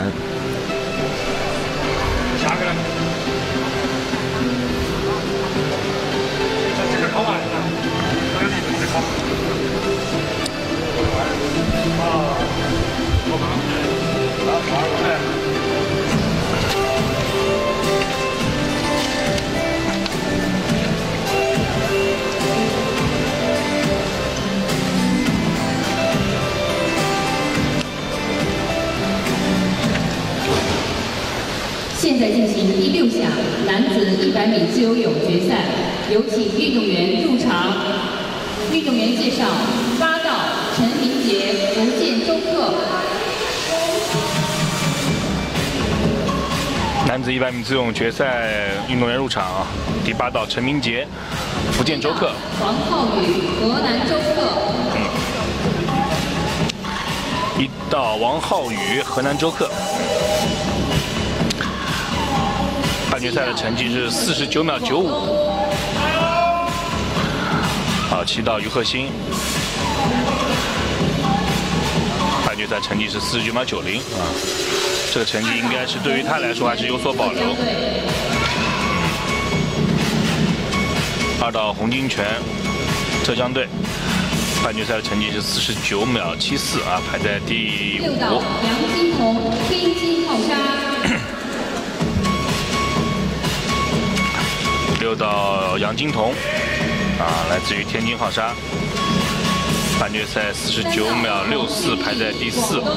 现在进行第6项男子100米自由泳决赛，有请运动员入场。运动员介绍：八道陈明杰，福建周克。 男子100米自由泳决赛运动员入场，第8道陈明杰，福建周克； 王浩宇，河南周克。 1道王浩宇，河南周克。半决赛的成绩是49秒95。好，7道于鹤新，半决赛成绩是49秒90啊，这个成绩应该是对于他来说还是有所保留。2道洪金泉，浙江队，半决赛的成绩是49秒74啊，排在第5。 6道杨金童，天津浩沙。 6道杨金童，来自于天津浩沙，半决赛49秒64，排在第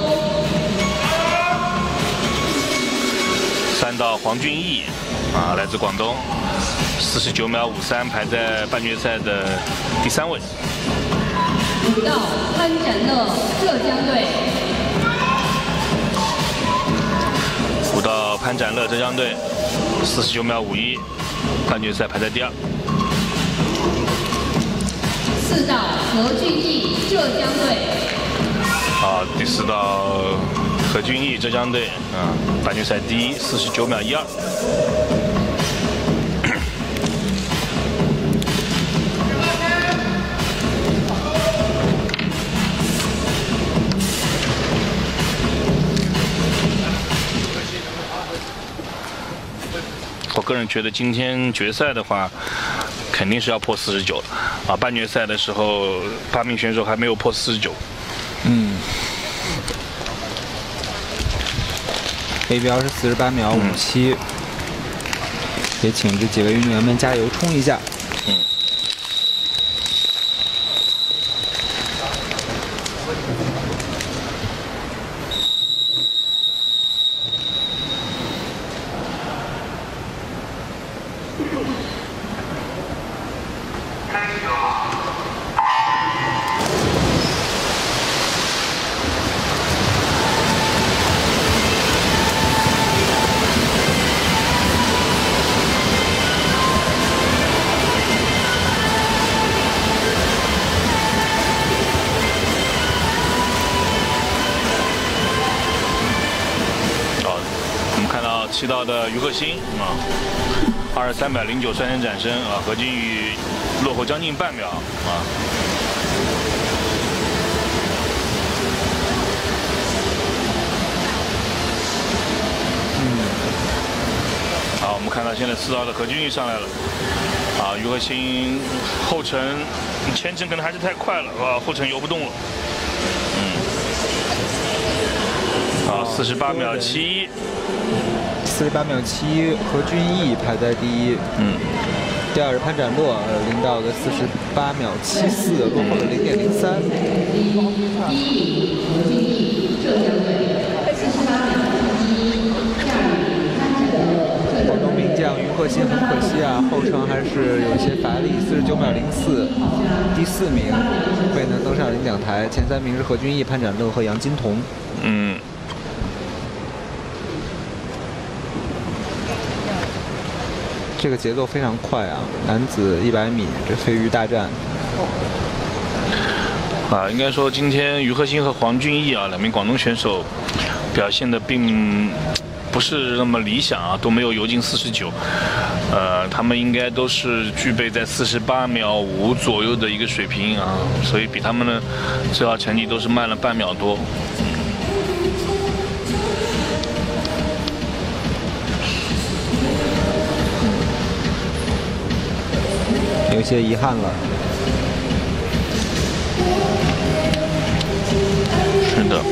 4。3道黄俊毅，来自广东，49秒53，排在半决赛的第3位。 5道潘展乐，浙江队。 5道潘展乐，浙江队，49秒51。半决赛排在第2。 4道何俊毅，浙江队。 第4道何俊毅，浙江队，半决赛第1，49秒12。我个人觉得今天决赛的话，肯定是要破49的半决赛的时候8名选手还没有破49。 飞标是48秒57，也请这几位运动员们加油冲一下。 西道的于鹤新啊，309率先斩身啊，何金宇落后将近半秒啊。好，我们看到现在4道的何金宇上来了，啊，于鹤新后程前程可能还是太快了，啊，后程游不动了。好，48秒71，48 秒71，何君毅排在第一。第二是潘展乐领导的48秒74，落后了0.03。 第一，何君毅，浙江队，48秒71。第二名潘展乐， 广东名将于鹤新很可惜啊，后程还是有一些乏力，49秒04，第4名未能登上领奖台，前3名是何君毅、潘展乐和杨金童。这个节奏非常快啊！男子100米这飞鱼大战。 应该说今天于鹤新和黄俊毅啊2名广东选手表现的并不是那么理想啊，都没有游进49。他们应该都是具备在48秒5左右的一个水平啊，所以比他们的最好成绩都是慢了半秒多。 有些遗憾了。 是的。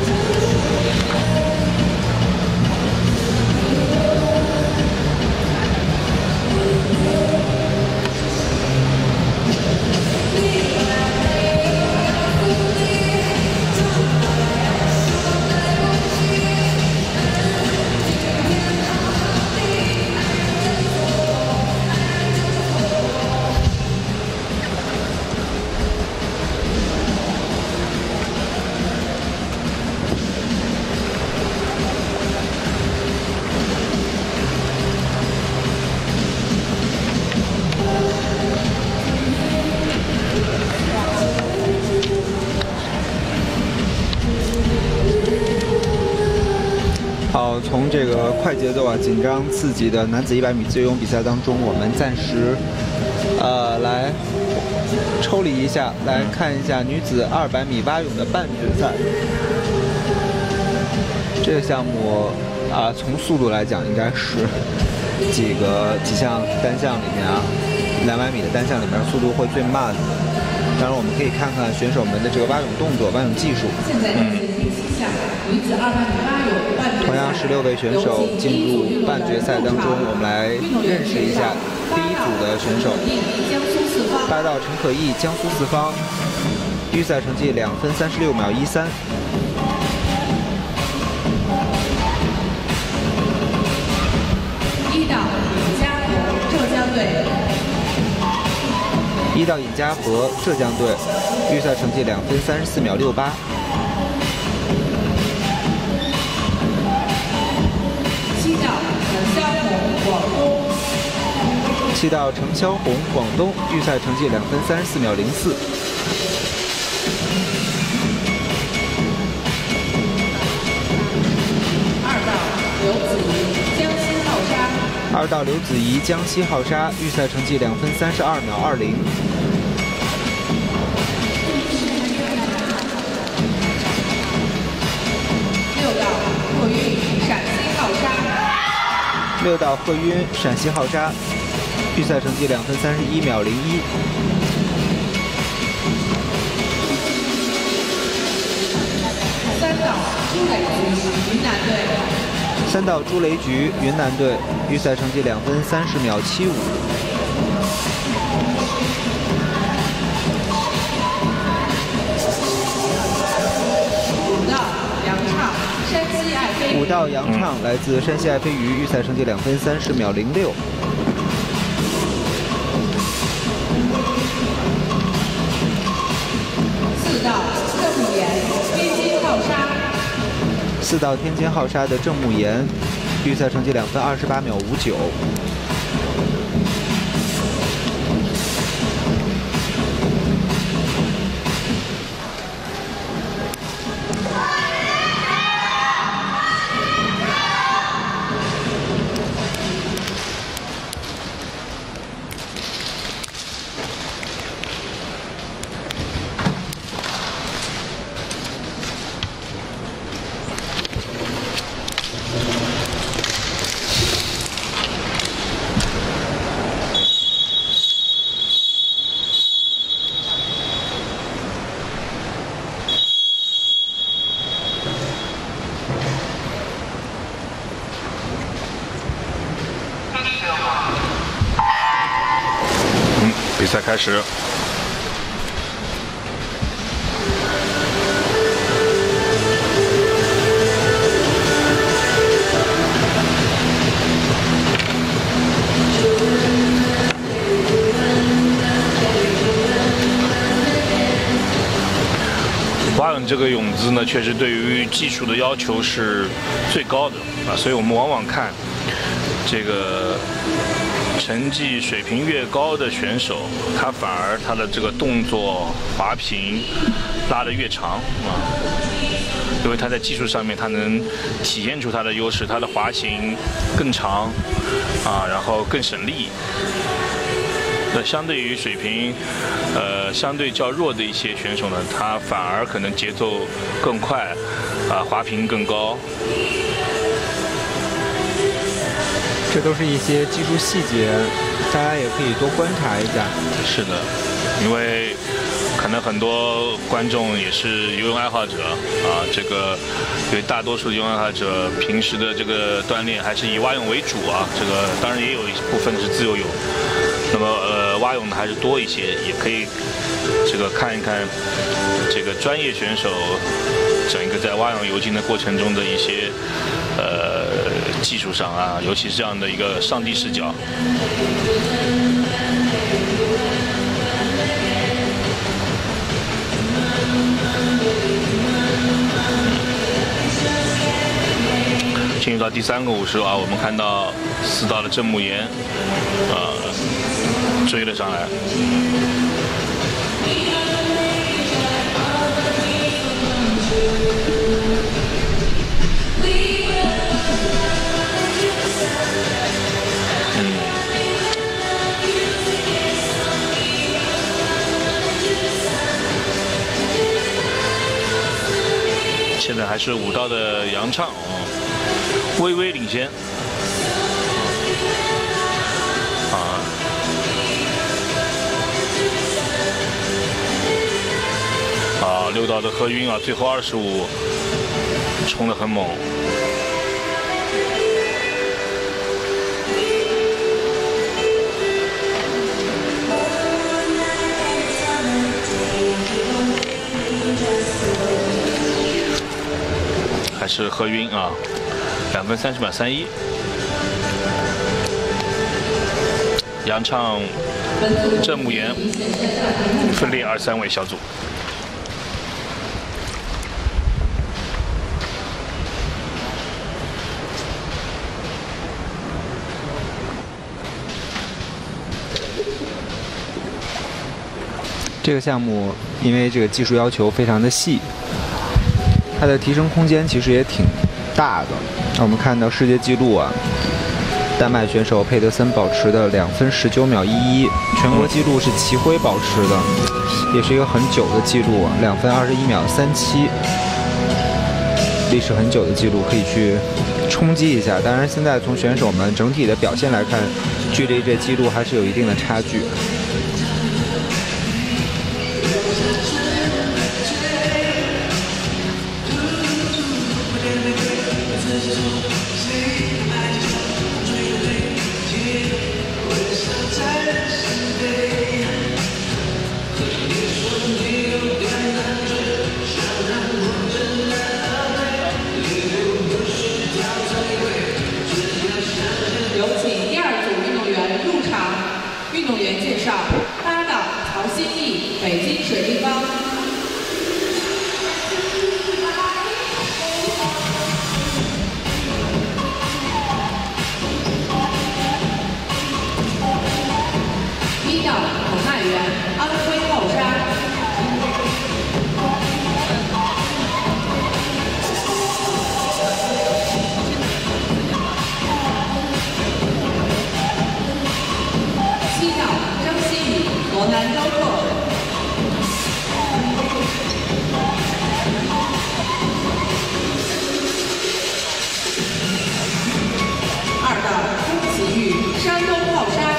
好，从这个快节奏啊、紧张刺激的男子100米自由泳比赛当中，我们暂时来抽离一下，来看一下女子200米蛙泳的半决赛。这个项目从速度来讲，应该是几项单项里面啊，200米的单项里面速度会最慢的。当然，我们可以看看选手们的这个蛙泳动作、蛙泳技术。 女子200米蛙泳半决赛， 同样16位选手进入半决赛当中，我们来认识一下第一组的选手。8道陈可意，江苏四方，预赛成绩2分36秒13。 1道尹家博，浙江队。 1道尹家博，浙江队，预赛成绩2分34秒68。7道程潇红，广东，预赛成绩2分34秒04。2道刘子怡，江西浩沙，预赛成绩2分32秒20。6道贺晕，陕西浩沙，预赛成绩2分31秒01。 3道朱磊菊，云南队。 3道朱雷菊，云南队，预赛成绩2分30秒75。5道杨畅，来自山西爱飞鱼，预赛成绩2分30秒06。 4道郑慕言，天津浩沙。 4道天津浩沙的郑慕言，预赛成绩2分28秒59。 开始。蛙泳这个泳姿呢，确实对于技术的要求是最高的啊，所以我们往往看这个成绩水平越高的选手，他反而他的这个动作滑频拉得越长啊，因为他在技术上面他能体现出他的优势，他的滑行更长啊，然后更省力。那相对于水平，相对较弱的一些选手呢，他反而可能节奏更快，啊，滑频更高。 这都是一些技术细节，大家也可以多观察一下。 是的，因为可能很多观众也是游泳爱好者啊，这个因为大多数游泳爱好者平时的这个锻炼还是以蛙泳为主啊，这个当然也有一部分是自由泳。那么蛙泳呢还是多一些，也可以这个看一看这个专业选手整个在蛙泳游进的过程中的一些技术上啊，尤其是这样的一个上帝视角。进入到第3个武术啊，我们看到4道的郑慕言追了上来。现在还是5道的杨畅微微领先。6道的何云啊，最后25冲得很猛。还是何云啊，2分30秒31。杨畅、郑慕言分列2、3位小组。 这个项目因为这个技术要求非常的细，它的提升空间其实也挺大的。那我们看到世界纪录啊，丹麦选手佩德森保持的2分19秒11，全国纪录是齐辉保持的，也是一个很久的纪录，2分21秒37，历史很久的纪录，可以去冲击一下。当然，现在从选手们整体的表现来看，距离这纪录还是有一定的差距。 北京水立方。1道彭爱媛，安徽后山。7道张希宇，河南周克。山东后山。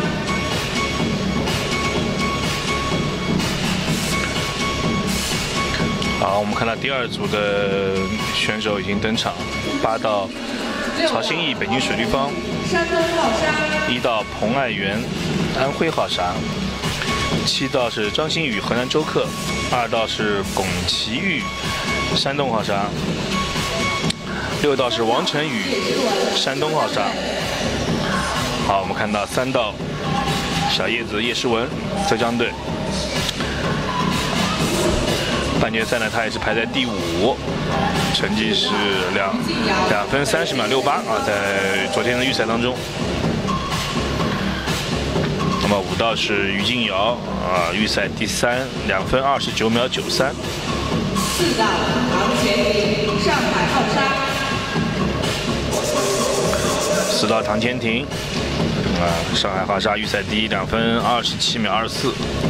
好，我们看到第2组的选手已经登场，8道曹新义，北京水立方； 山东后山。 1道彭爱媛，安徽浩沙 7道是张馨予河南周克，2道是龚其煜山东号杀，6道是王晨宇山东号杀。好，我们看到3道小叶子叶诗文浙江队。半决赛呢，他也是排在第5，成绩是2分30秒68啊，在昨天的预赛当中。那么5道是于静瑶啊，预赛第3，2分29秒93。 4道唐前庭上海号杀。 4道唐前庭啊，上海号杀预赛第1，2分27秒24。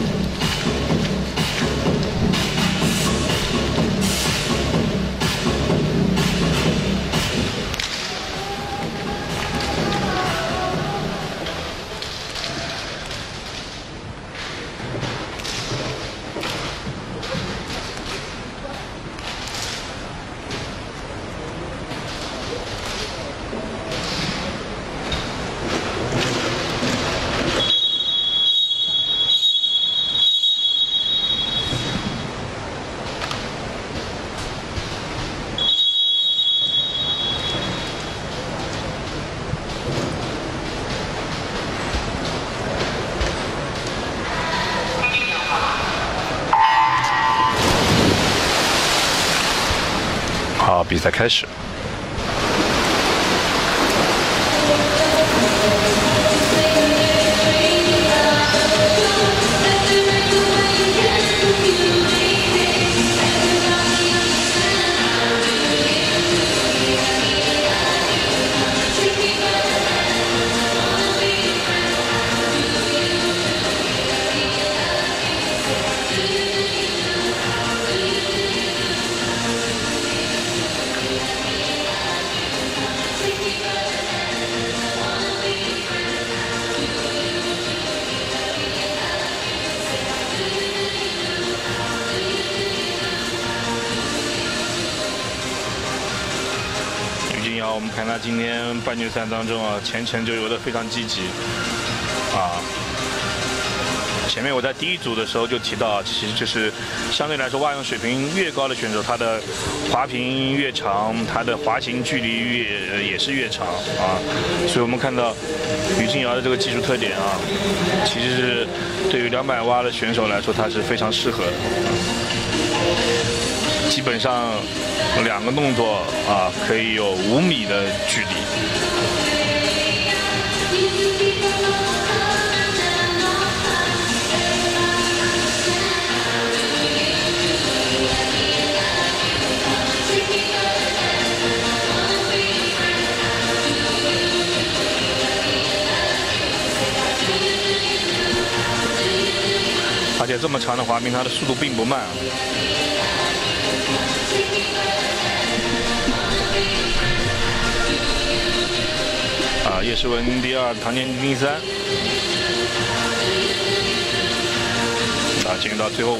好，比赛开始。我们看他今天半决赛当中啊，前程就游得非常积极啊。前面我在第1组的时候就提到，其实就是相对来说蛙泳水平越高的选手，他的滑频越长，他的滑行距离也是越长啊。所以我们看到于静瑶的这个技术特点啊，其实是对于200蛙的选手来说，它是非常适合的。基本上2个动作啊，可以有5米的距离。而且这么长的滑冰，它的速度并不慢。叶诗文第2，唐前庭第3。进入到最后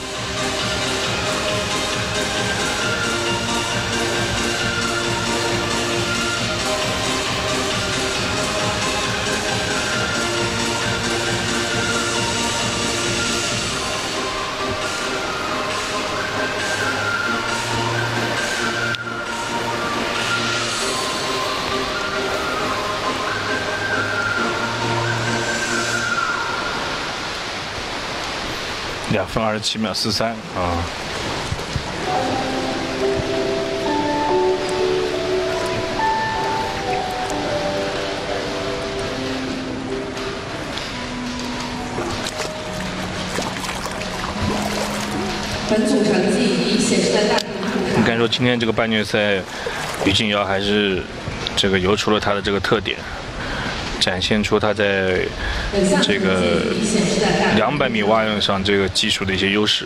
50。2分27秒43啊。 本组成绩已显示在大屏幕上。 应该说，今天这个半决赛，于静瑶还是这个游出了她的这个特点。展现出他在这个200米蛙泳上这个技术的一些优势。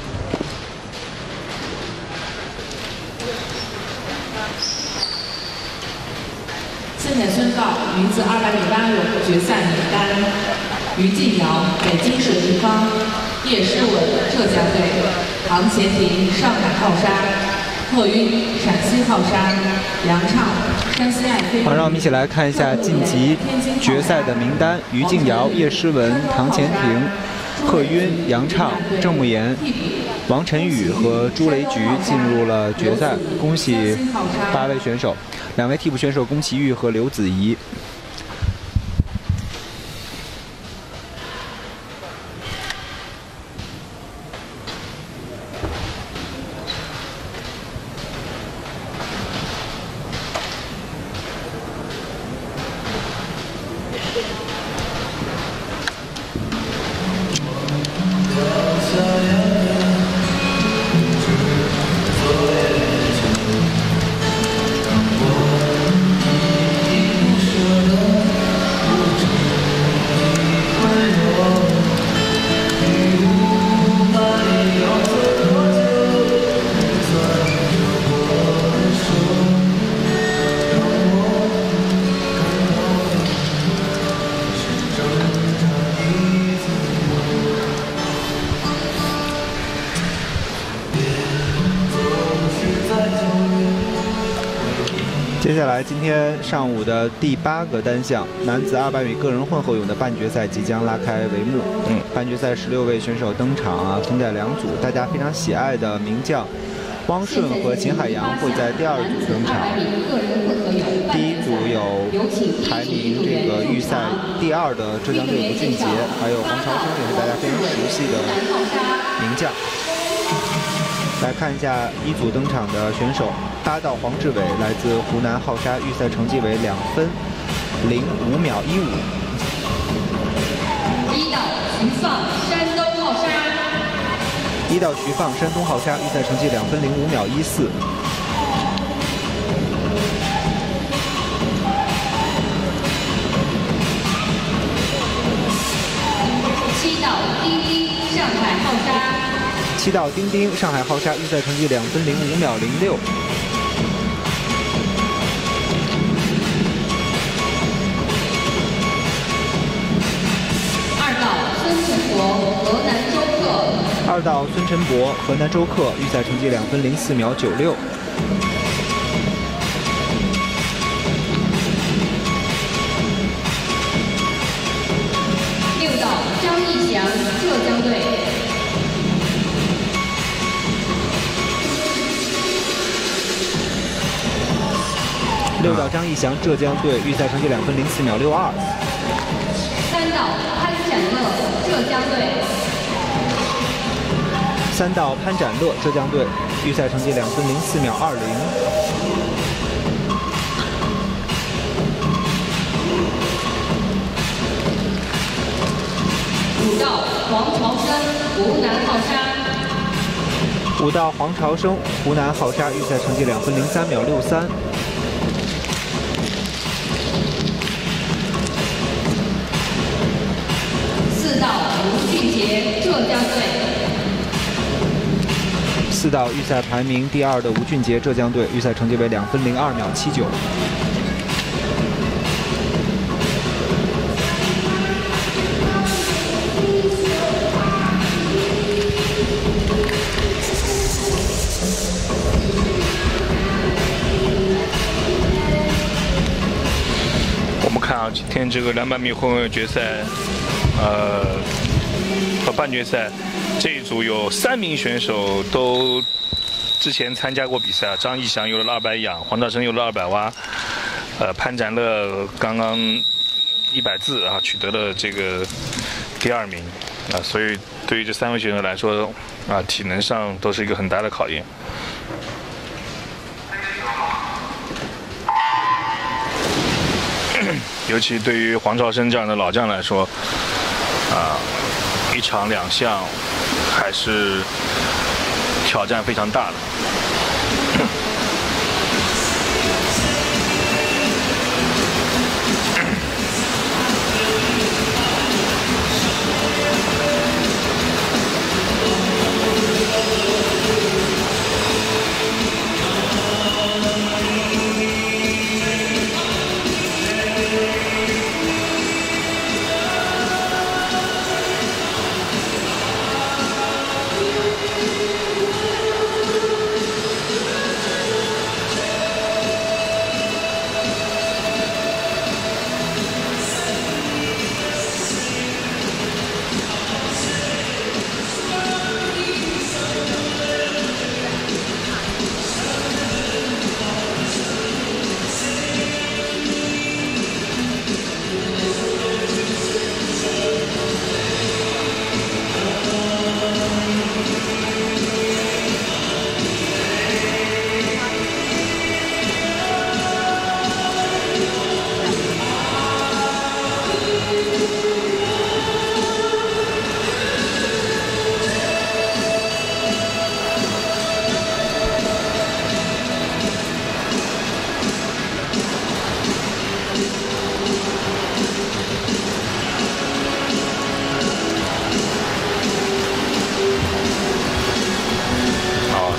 现在宣告女子200米蛙泳决赛名单：于静瑶，北京市地方；叶诗文，浙江队；唐前庭，上海号杀；贺赟，陕西号杀；杨畅。 好，让我们一起来看一下晋级决赛的名单：于静瑶、叶诗文、唐前庭、 贺晕、杨畅、郑慕言、王晨宇和朱雷菊进入了决赛，恭喜8位选手。2位替补选手宫崎玉和刘子怡。接下来，今天上午的第8个单项男子200米个人混合泳的半决赛即将拉开帷幕。半决赛16位选手登场啊，分在2组，大家非常喜爱的名将汪顺和秦海洋会在第2组登场。第1组有排名这个预赛第2的浙江队吴俊杰，还有黄朝生，也是大家非常熟悉的名将。来看一下1组登场的选手。8道黄志伟来自湖南浩沙，预赛成绩为2分05秒15。 1道徐放，山东浩沙。 1道徐放，山东浩沙，预赛成绩2分05秒14。7道丁丁，上海浩沙。7道丁丁，上海浩沙，预赛成绩2分05秒06。2道孙晨博，河南周克，预赛成绩2分04秒96。6道张义祥，浙江队。6道张义祥，浙江队，预赛成绩2分04秒62。3道潘展乐，浙江队。3道潘展乐，浙江队，预赛成绩2分04秒20。5道黄朝生，湖南浩沙。5道黄朝生，湖南浩沙，预赛成绩2分03秒63。4道吴俊杰，浙江队。4道预赛排名第2的吴俊杰，浙江队，预赛成绩为2分02秒79。 我们看啊，今天这个200米混合决赛，和半决赛。这一组有3名选手都之前参加过比赛，张义祥游了200仰，黄朝生游了200蛙，潘展乐刚刚100自啊取得了这个第2名啊，所以对于这3位选手来说啊，体能上都是一个很大的考验。尤其对于黄朝生这样的老将来说，啊，1场2项。还是挑战非常大的。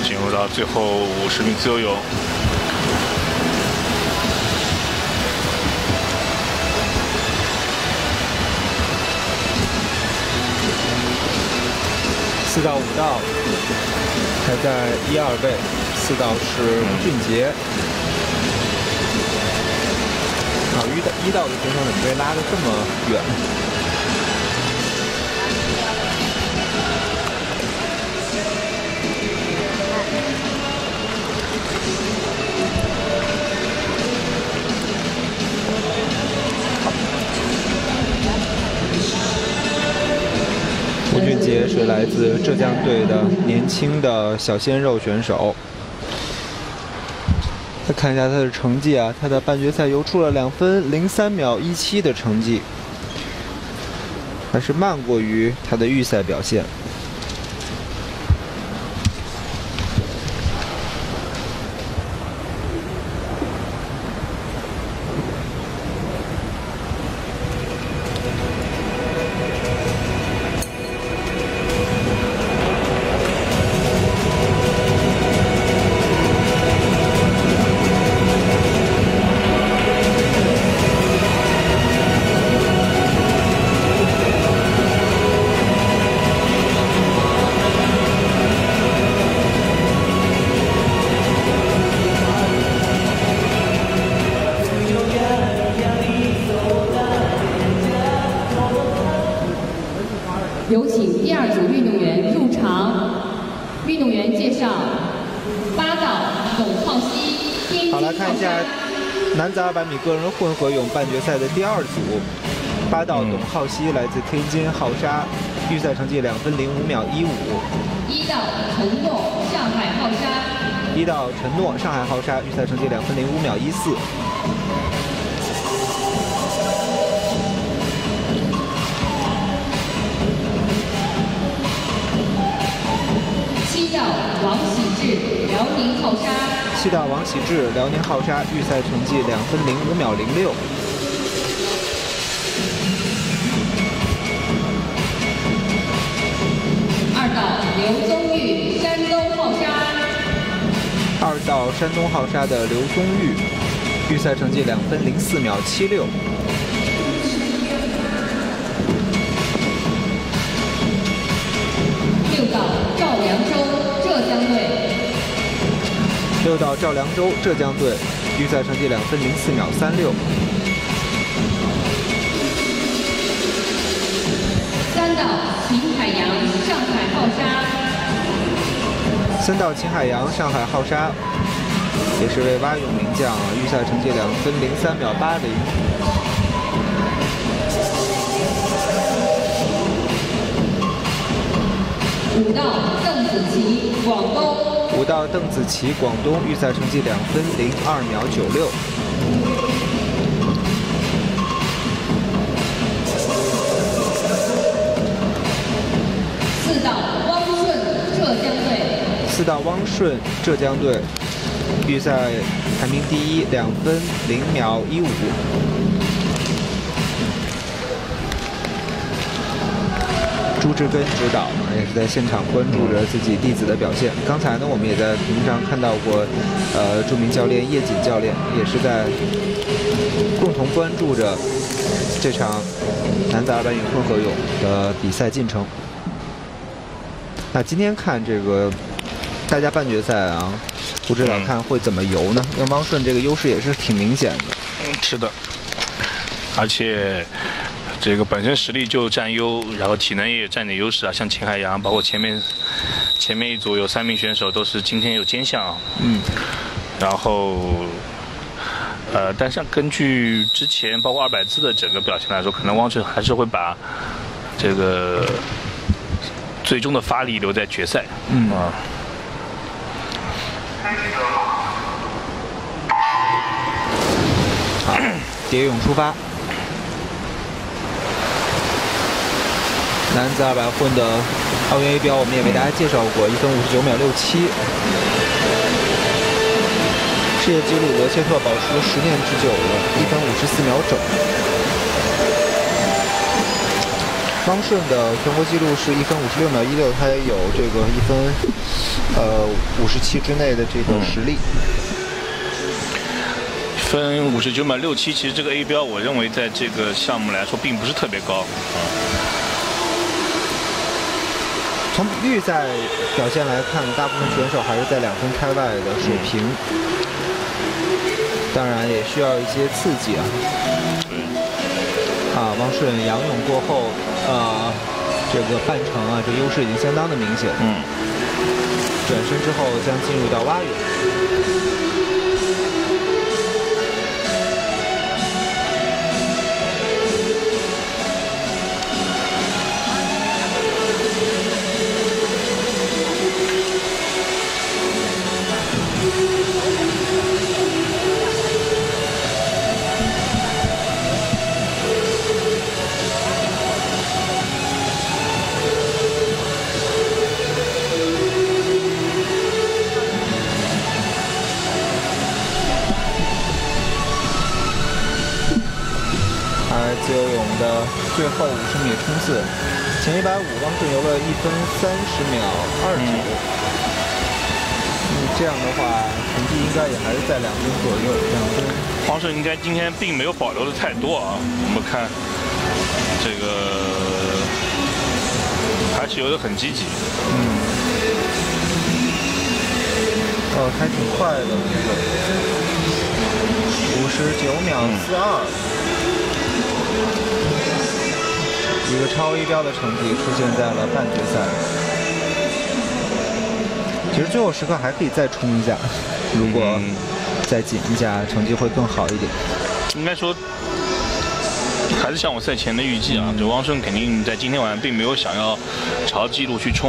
进入到最后50米自由泳。 4到5道还在1、2位，4道是吴俊杰。1道的选手怎么被拉得这么远？吴俊杰是来自浙江队的年轻的小鲜肉选手。再看一下他的成绩啊，他的半决赛游出了2分03秒17的成绩，还是慢过于他的预赛表现。 有请第2组运动员入场。运动员介绍：8道董浩熙。 好，来看一下男子200米个人混合泳半决赛的第2组，8道董浩熙来自天津浩沙，预赛成绩2分05秒15。 1道陈诺，上海浩沙。 1道陈诺，上海浩沙，预赛成绩2分05秒14。 7道王喜志，辽宁浩沙。 7道王喜志，辽宁浩沙，预赛成绩2分05秒06。 2道刘宗玉，山东浩沙。 2道山东浩沙的刘宗玉，预赛成绩2分04秒76。 6道赵良洲，浙江队。 6道赵良洲，浙江队，预赛成绩2分04秒36。 3道秦海洋，上海浩沙。 3道秦海洋，上海浩沙，也是位蛙泳名将，预赛成绩2分03秒80。 5道邓紫棋，广东。 5道邓紫棋，广东，预赛成绩2分02秒96。 4道汪顺，浙江队。 4道汪顺，浙江队，预赛排名第1，2分0秒15。朱志根指导也是在现场关注着自己弟子的表现。刚才呢，我们也在屏幕上看到过，著名教练叶瑾教练也是在共同关注着这场男子200米混合泳的比赛进程。那今天看这个大家半决赛啊，不知道看会怎么游呢？因为汪顺这个优势也是挺明显的。 是的，而且这个本身实力就占优，然后体能也占点优势啊。像秦海洋，包括前面一组有3名选手都是今天有兼项啊。然后但是根据之前包括200自的整个表现来说，可能汪顺还是会把这个最终的发力留在决赛。 好，蝶泳出发。男子200混的奥运 A 标，我们也为大家介绍过，1分59秒67。世界纪录罗切特保持了10年之久了，1分54秒整。 汪顺的全国纪录是1分56秒16，他也有这个1分57之内的这个实力。 分59秒67，其实这个 A 标，我认为在这个项目来说并不是特别高。 从预赛表现来看，大部分选手还是在2分开外的水平。当然也需要一些刺激啊。汪顺仰泳过后，这个半程啊，这优势已经相当的明显。转身之后将进入到蛙泳。自由泳的最后50米冲刺，前150，汪顺游了1分30秒29。这样的话，成绩应该也还是在2分左右。2分。 汪顺应该今天并没有保留的太多啊。我们看这个还是游得很积极。 还挺快的，59秒42。一个超A标的成绩出现在了半决赛。其实最后时刻还可以再冲一下，如果再紧一下，成绩会更好一点。 应该说，还是像我赛前的预计啊，就汪顺肯定在今天晚上并没有想要朝纪录去冲。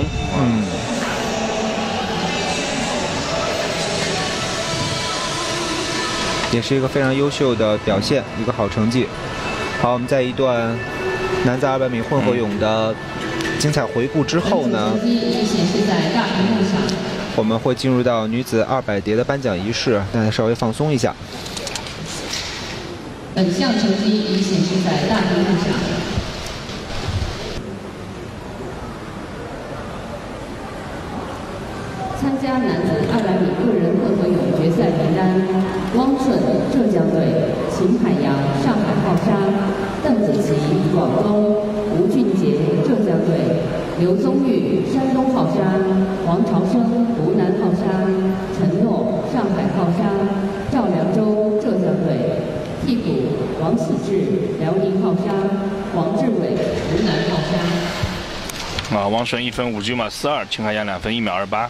也是一个非常优秀的表现，一个好成绩。好，我们在一段男子200米混合泳的精彩回顾之后呢，我们会进入到女子200蝶的颁奖仪式，大家稍微放松一下。 本项成绩已显示在大屏幕上。参加男子200米个人混合泳决赛名单：汪顺，浙江队；秦海洋，上海浩沙；邓子琪，广东；吴俊杰，浙江队；刘宗玉，山东浩沙；王朝生，湖南浩沙；陈诺，上海浩沙；赵良洲，浙江队；替补王启智，辽宁浩沙；黄志伟，湖南浩沙。 汪顺1分59秒42，秦海洋2分1秒28。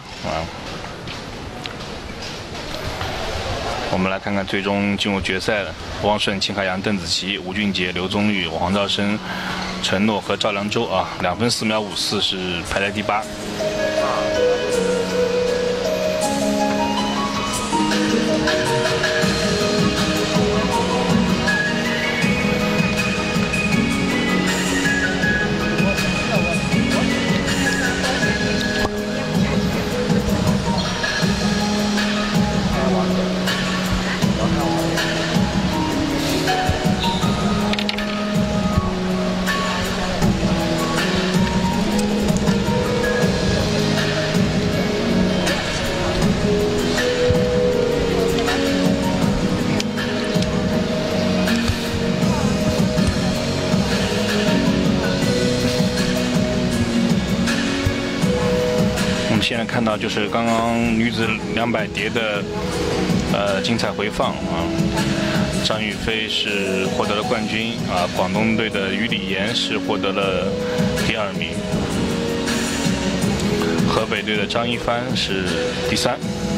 我们来看看最终进入决赛的汪顺、秦海洋、邓紫棋、吴俊杰、刘宗玉、黄兆生、陈诺和赵良洲2分4秒54是排在第8。现在看到就是刚刚女子200蝶的精彩回放张雨霏是获得了冠军广东队的于礼妍是获得了第2名，河北队的张一帆是第3。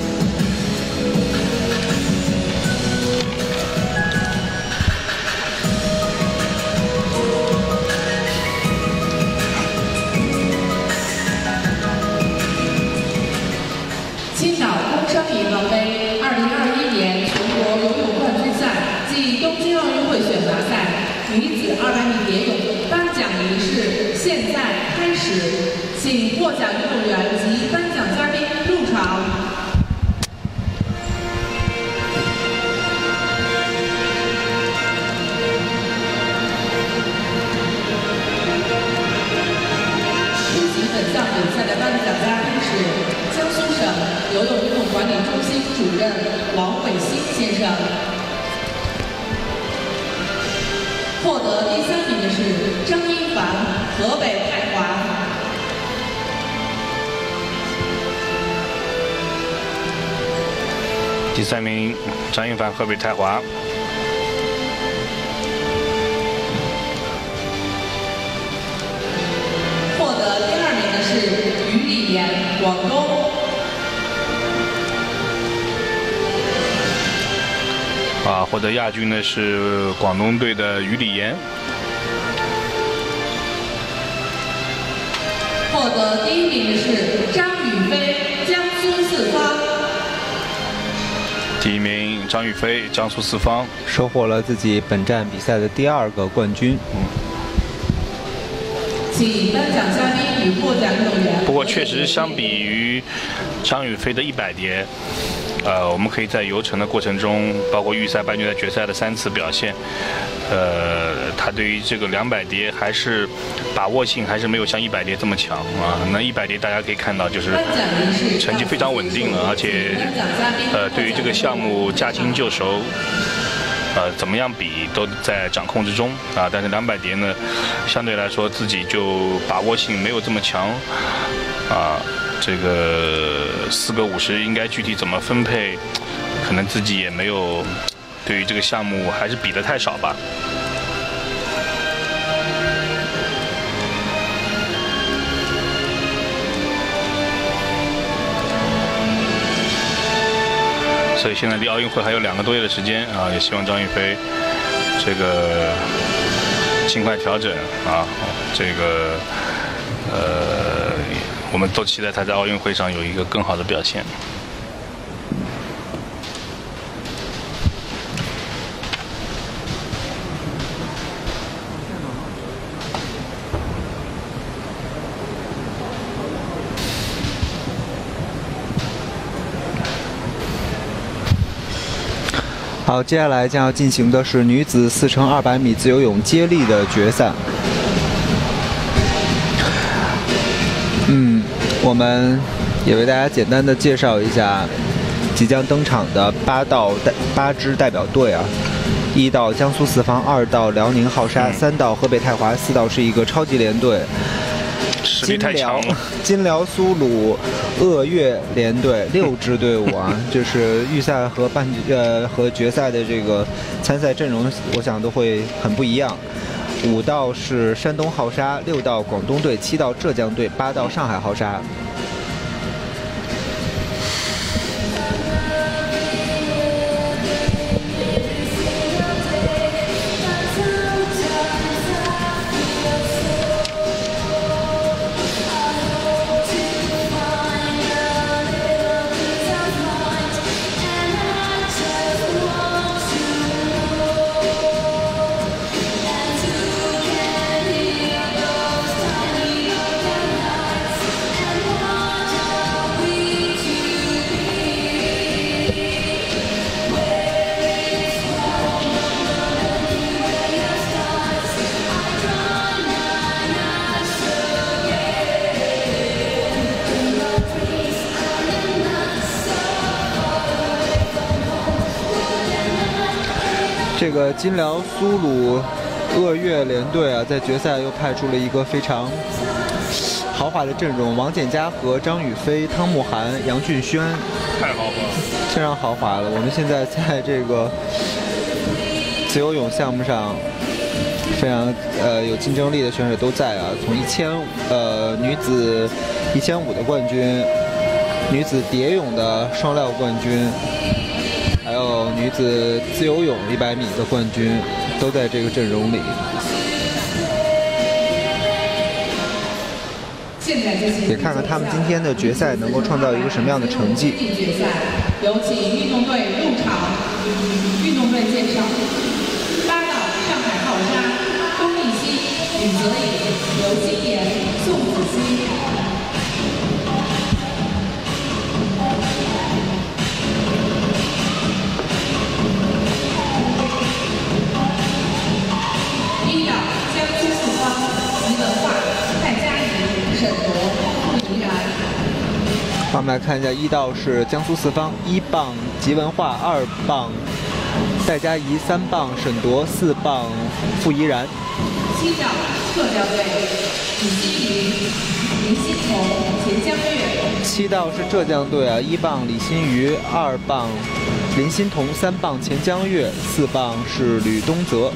青岛工商银行杯2021年全国游泳冠军赛暨东京奥运会选拔赛女子200米蝶泳颁奖仪式现在开始，请获奖运动员及颁奖嘉宾入场。 中心主任王伟新先生。获得第3名的是张一凡，河北泰华。 第3名张一凡，河北泰华。 获得第2名的是于丽妍，广东。 获得亚军的是广东队的于丽妍。 获得第1名的是张雨霏，江苏四方。 第1名张雨霏，江苏四方， 收获了自己本站比赛的第2个冠军。 请颁奖嘉宾与获奖运动员。 不过确实，相比于张雨霏的100蝶。我们可以在游程的过程中，包括预赛、半决赛、决赛的3次表现，他对于这个200蝶还是把握性还是没有像100蝶这么强啊。那100蝶大家可以看到，就是成绩非常稳定了，而且对于这个项目驾轻就熟，怎么样比都在掌控之中啊。但是200蝶呢，相对来说自己就把握性没有这么强啊。这个4个50应该具体怎么分配，可能自己也没有对于这个项目还是比得太少吧。所以现在离奥运会还有2个多月的时间啊，也希望张雨霏这个尽快调整啊，这个我们都期待他在奥运会上有一个更好的表现。 好，接下来将要进行的是女子4×200米自由泳接力的决赛。我们也为大家简单的介绍一下即将登场的8支代表队啊，1到江苏四方，2到辽宁浩沙，3到河北泰华，4到是一个超级联队。 实力太强了。 金辽苏鲁鄂粤联队6支队伍啊，就是预赛和和决赛的这个参赛阵容，我想都会很不一样。5道是山东浩沙，6道广东队，7道浙江队，8道上海浩沙。这个金辽苏鲁鄂粤联队啊，在决赛又派出了一个非常豪华的阵容，王简嘉禾、张雨霏、汤慕涵、杨俊轩， 太豪华了， 非常豪华了。我们现在在这个自由泳项目上，非常有竞争力的选手都在啊，从女子1500的冠军，女子蝶泳的双料冠军。还有女子自由泳100米的冠军都在这个阵容里。也看看他们今天的决赛能够创造一个什么样的成绩。 决赛有请运动队入场。运动队介绍：8道上海浩沙，钟立新、吕泽颖、刘心妍、宋子熙。1道江苏四方，齐文化、蔡佳怡、沈铎、顾怡然。 画面们来看一下1道是江苏四方，1棒吉文化，2棒戴嘉怡，3棒沈铎，4棒傅怡然。 7道浙江队李新宇、林欣彤、钱江月。 7道是浙江队啊，1棒李新宇，2棒林欣彤，3棒钱江月，4棒是吕东泽。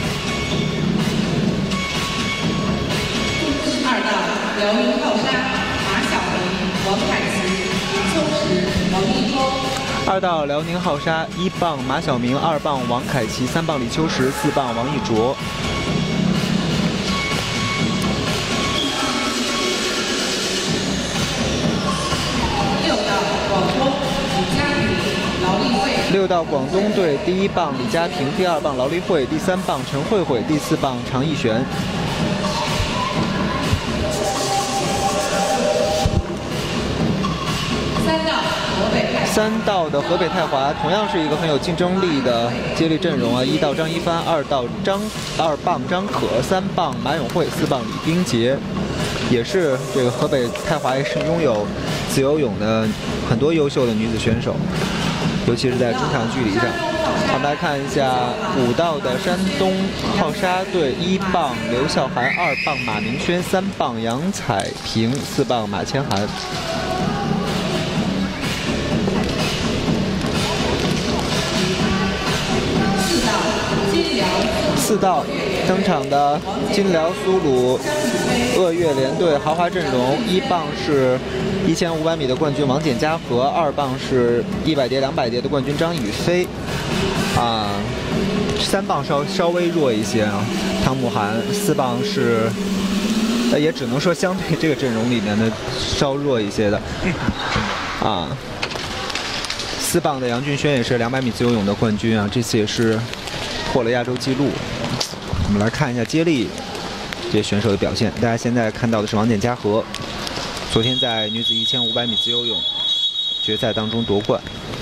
2道辽宁浩沙马晓明、王凯琪、李秋实、王一舟。 2道辽宁浩沙，1棒马晓明，2棒王凯琪，3棒李秋实，4棒王一卓。6道广东队，第1棒李佳婷，第2棒劳丽慧，第3棒陈慧慧，第4棒常艺璇。3道的河北泰华同样是一个很有竞争力的接力阵容啊，1道张一帆，2棒张可，3棒马永慧，4棒李冰洁。也是这个河北泰华也是拥有自由泳的很多优秀的女子选手，尤其是在中长距离上。我们来看一下5道的山东浩沙队，1棒刘笑涵，2棒马明轩，3棒杨彩萍，4棒马千涵。4道登场的金辽苏鲁鄂粤联队豪华阵容，1棒是1500米的冠军王简嘉禾，2棒是100蝶、200蝶的冠军张雨霏，啊，3棒稍微弱一些啊，汤慕涵，4棒是，也只能说相对这个阵容里面的稍弱一些的，啊，4棒的杨俊轩也是200米自由泳的冠军啊，这次也是破了亚洲纪录。我们来看一下接力这些选手的表现。大家现在看到的是王简嘉禾，昨天在女子1500米自由泳决赛当中夺冠。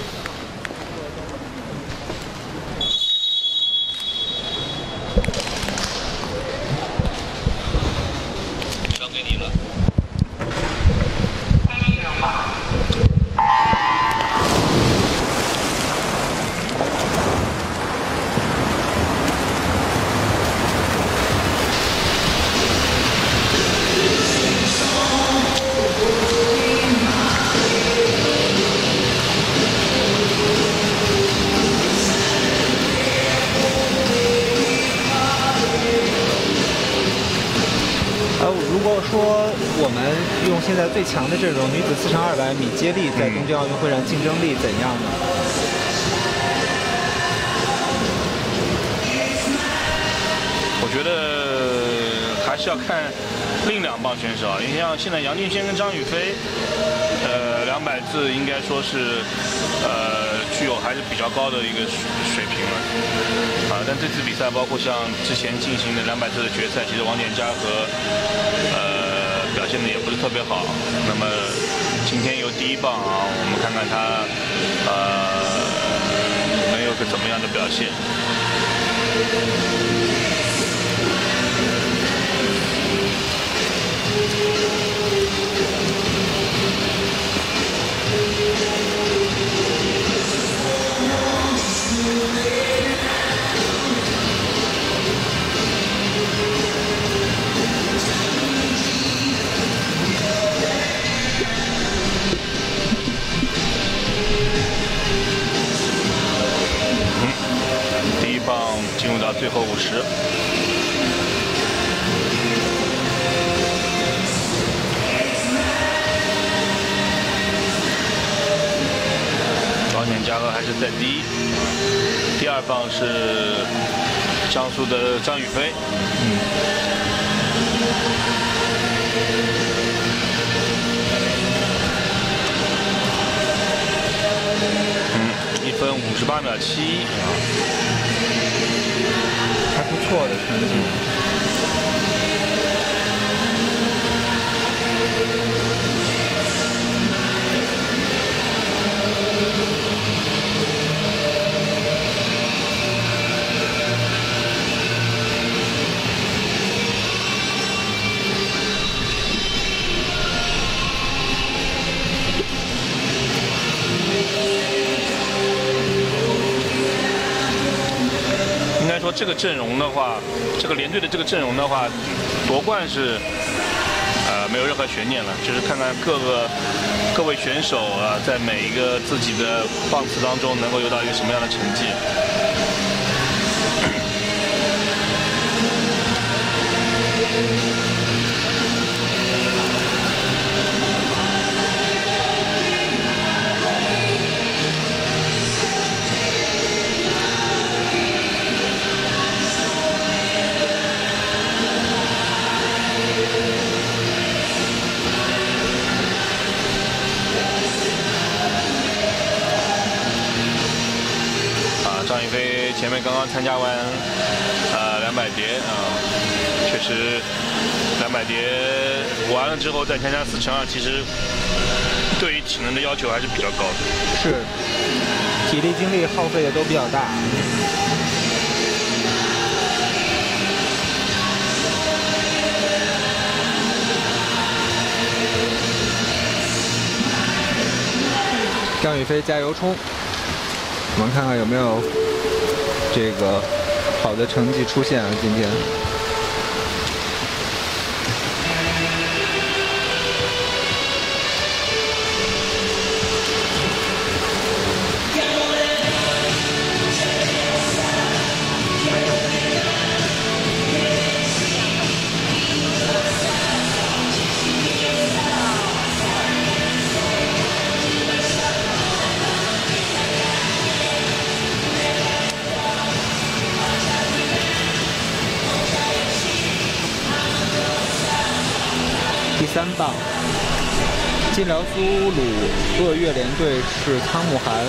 交给你了。 如果说我们用现在最强的阵容，女子4乘200米接力在东京奥运会上竞争力怎样呢？ 我觉得还是要看另2棒选手，你像现在杨俊轩跟张雨霏，200字应该说是具有还是比较高的一个水平了，但这次比赛包括像之前进行的200字的决赛，其实王简嘉禾表现的也不是特别好。那么今天由第1棒啊，我们看看他能有个怎么样的表现。第1棒进入到最后50。王简嘉禾还是在第1，第2棒是江苏的张雨霏。1分58秒71， 还不错的成绩。 说这个阵容的话，这个连队的这个阵容的话，夺冠是没有任何悬念了，就是看看各位选手啊，在每一个自己的棒次当中能够有到一个什么样的成绩。张雨霏前面刚刚参加完200蝶啊，确实200蝶完了之后再参加4乘2，其实对于体能的要求还是比较高的。 是，体力精力耗费的都比较大。张雨霏加油冲！我们看看有没有这个好的成绩出现啊？今天。第3棒，金辽苏鲁鄂粤联队是汤姆涵。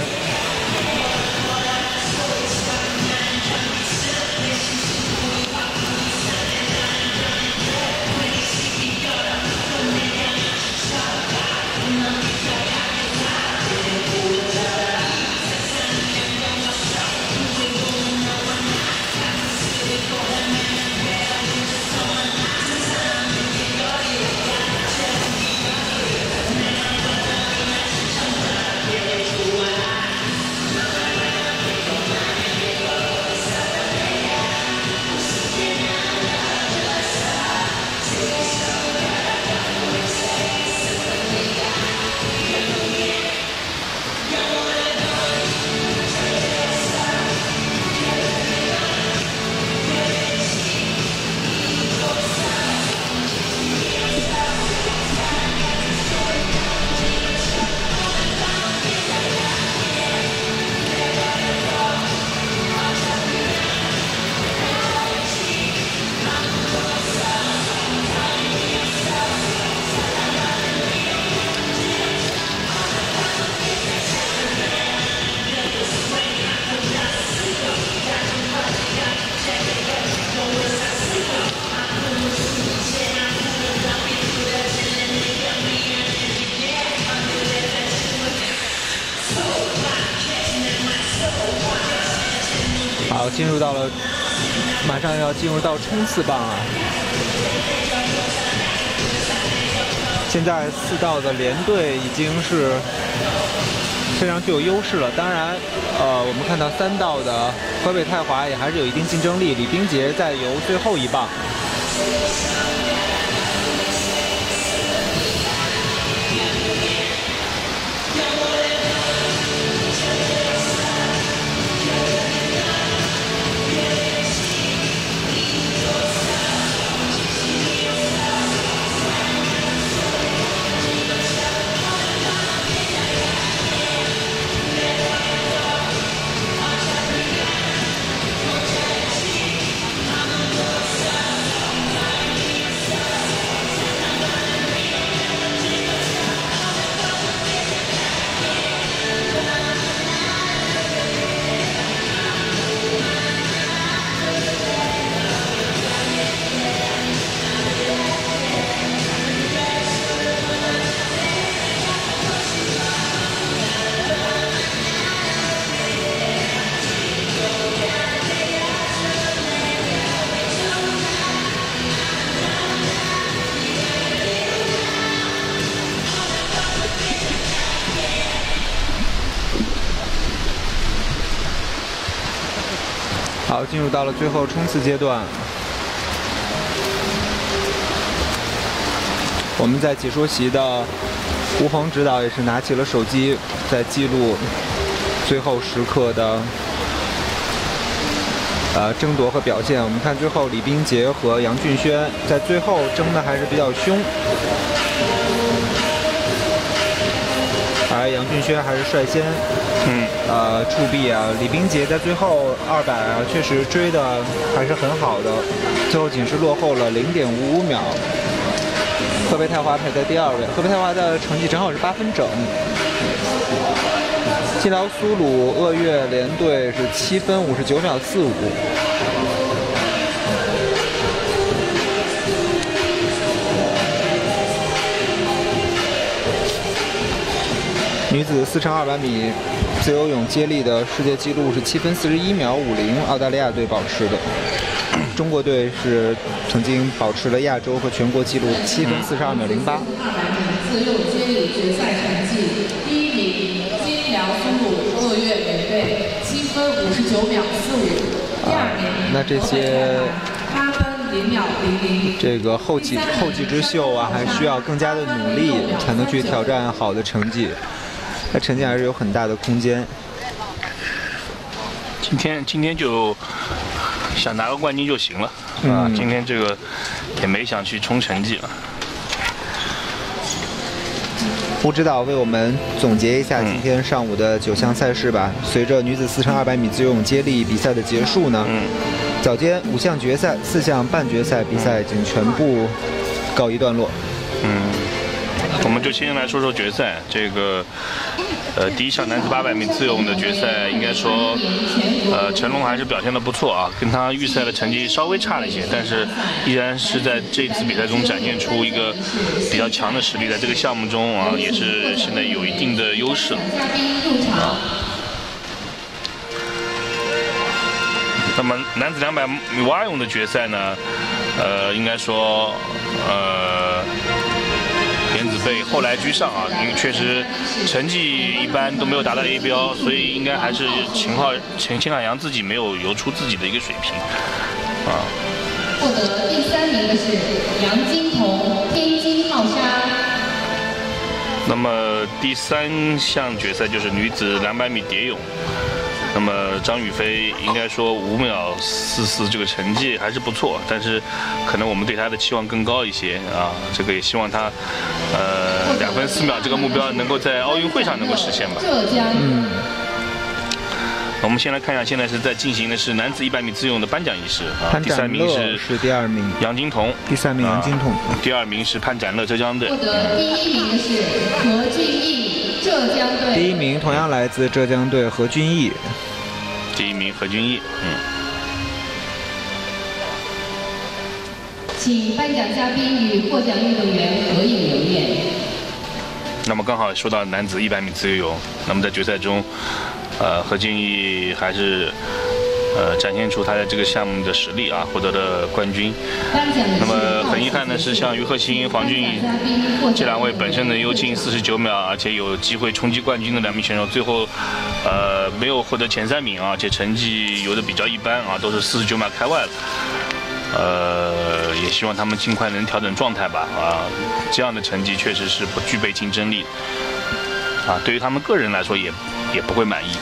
好，进入到了，马上要进入到冲刺棒啊！现在4道的连队已经是非常具有优势了。当然，我们看到3道的河北泰华也还是有一定竞争力。李冰洁在游最后一棒。 好，进入到了最后冲刺阶段。我们在解说席的吴鹏指导也是拿起了手机，在记录最后时刻的争夺和表现。我们看最后李冰洁和杨俊轩在最后争的还是比较凶，而杨俊轩还是率先触壁啊。李冰洁在最后200啊，确实追的还是很好的，最后仅是落后了0.55秒。河北泰华排在第2位，河北泰华的成绩正好是8分整。基劳苏鲁鄂越联队是7分59秒45。女子4×200米自由泳接力的世界纪录是7分41秒50，澳大利亚队保持的。中国队是曾经保持了亚洲和全国纪录7分42秒08。 自由接力决赛成绩，第1名基辽苏鲁鄂越联队7分59秒45，第2名那这些 8分0秒00。 这个后起之秀啊，还需要更加的努力才能去挑战好的成绩，那成绩还是有很大的空间。 今天就想拿个冠军就行了啊！今天这个也没想去冲成绩了。 吴指导为我们总结一下今天上午的9项赛事吧。随着女子4×200米自由泳接力比赛的结束呢，早间5项决赛、4项半决赛比赛已经全部告一段落。 我们就先来说说决赛。这个第1项男子800米自由泳的决赛，应该说成龙还是表现得不错啊，跟他预赛的成绩稍微差了一些，但是依然是在这次比赛中展现出一个比较强的实力，在这个项目中啊，也是现在有一定的优势。那么男子200米蛙泳的决赛呢，应该说颜子贝后来居上啊，因为确实成绩一般，都没有达到 A 标，所以应该还是秦海洋自己没有游出自己的一个水平啊。 获得第3名的是杨金彤，天津浩沙。 那么第3项决赛就是女子200米蝶泳。那么张雨霏应该说5秒44这个成绩还是不错，但是可能我们对她的期望更高一些啊。这个也希望她2分4秒这个目标能够在奥运会上能够实现吧。我们先来看一下，现在是在进行的是男子100米自由泳的颁奖仪式啊。第3名是第2名杨金彤， 第3名杨金彤， 第2名是潘展乐浙江队。 获得第1名的是何俊毅，浙江队。 第1名同样来自浙江队何俊毅。 第1名何俊毅， 请颁奖嘉宾与获奖运动员合影留念。 那么刚好说到男子100米自由泳，那么在决赛中，何俊毅还是展现出他在这个项目的实力啊，获得了冠军。那么很遗憾的是，像于鹤新、黄俊毅这2位本身能游进49秒，而且有机会冲击冠军的2名选手，最后没有获得前3名啊，而且成绩游得比较一般啊，都是49秒开外了。也希望他们尽快能调整状态吧啊，这样的成绩确实是不具备竞争力啊，对于他们个人来说也不会满意。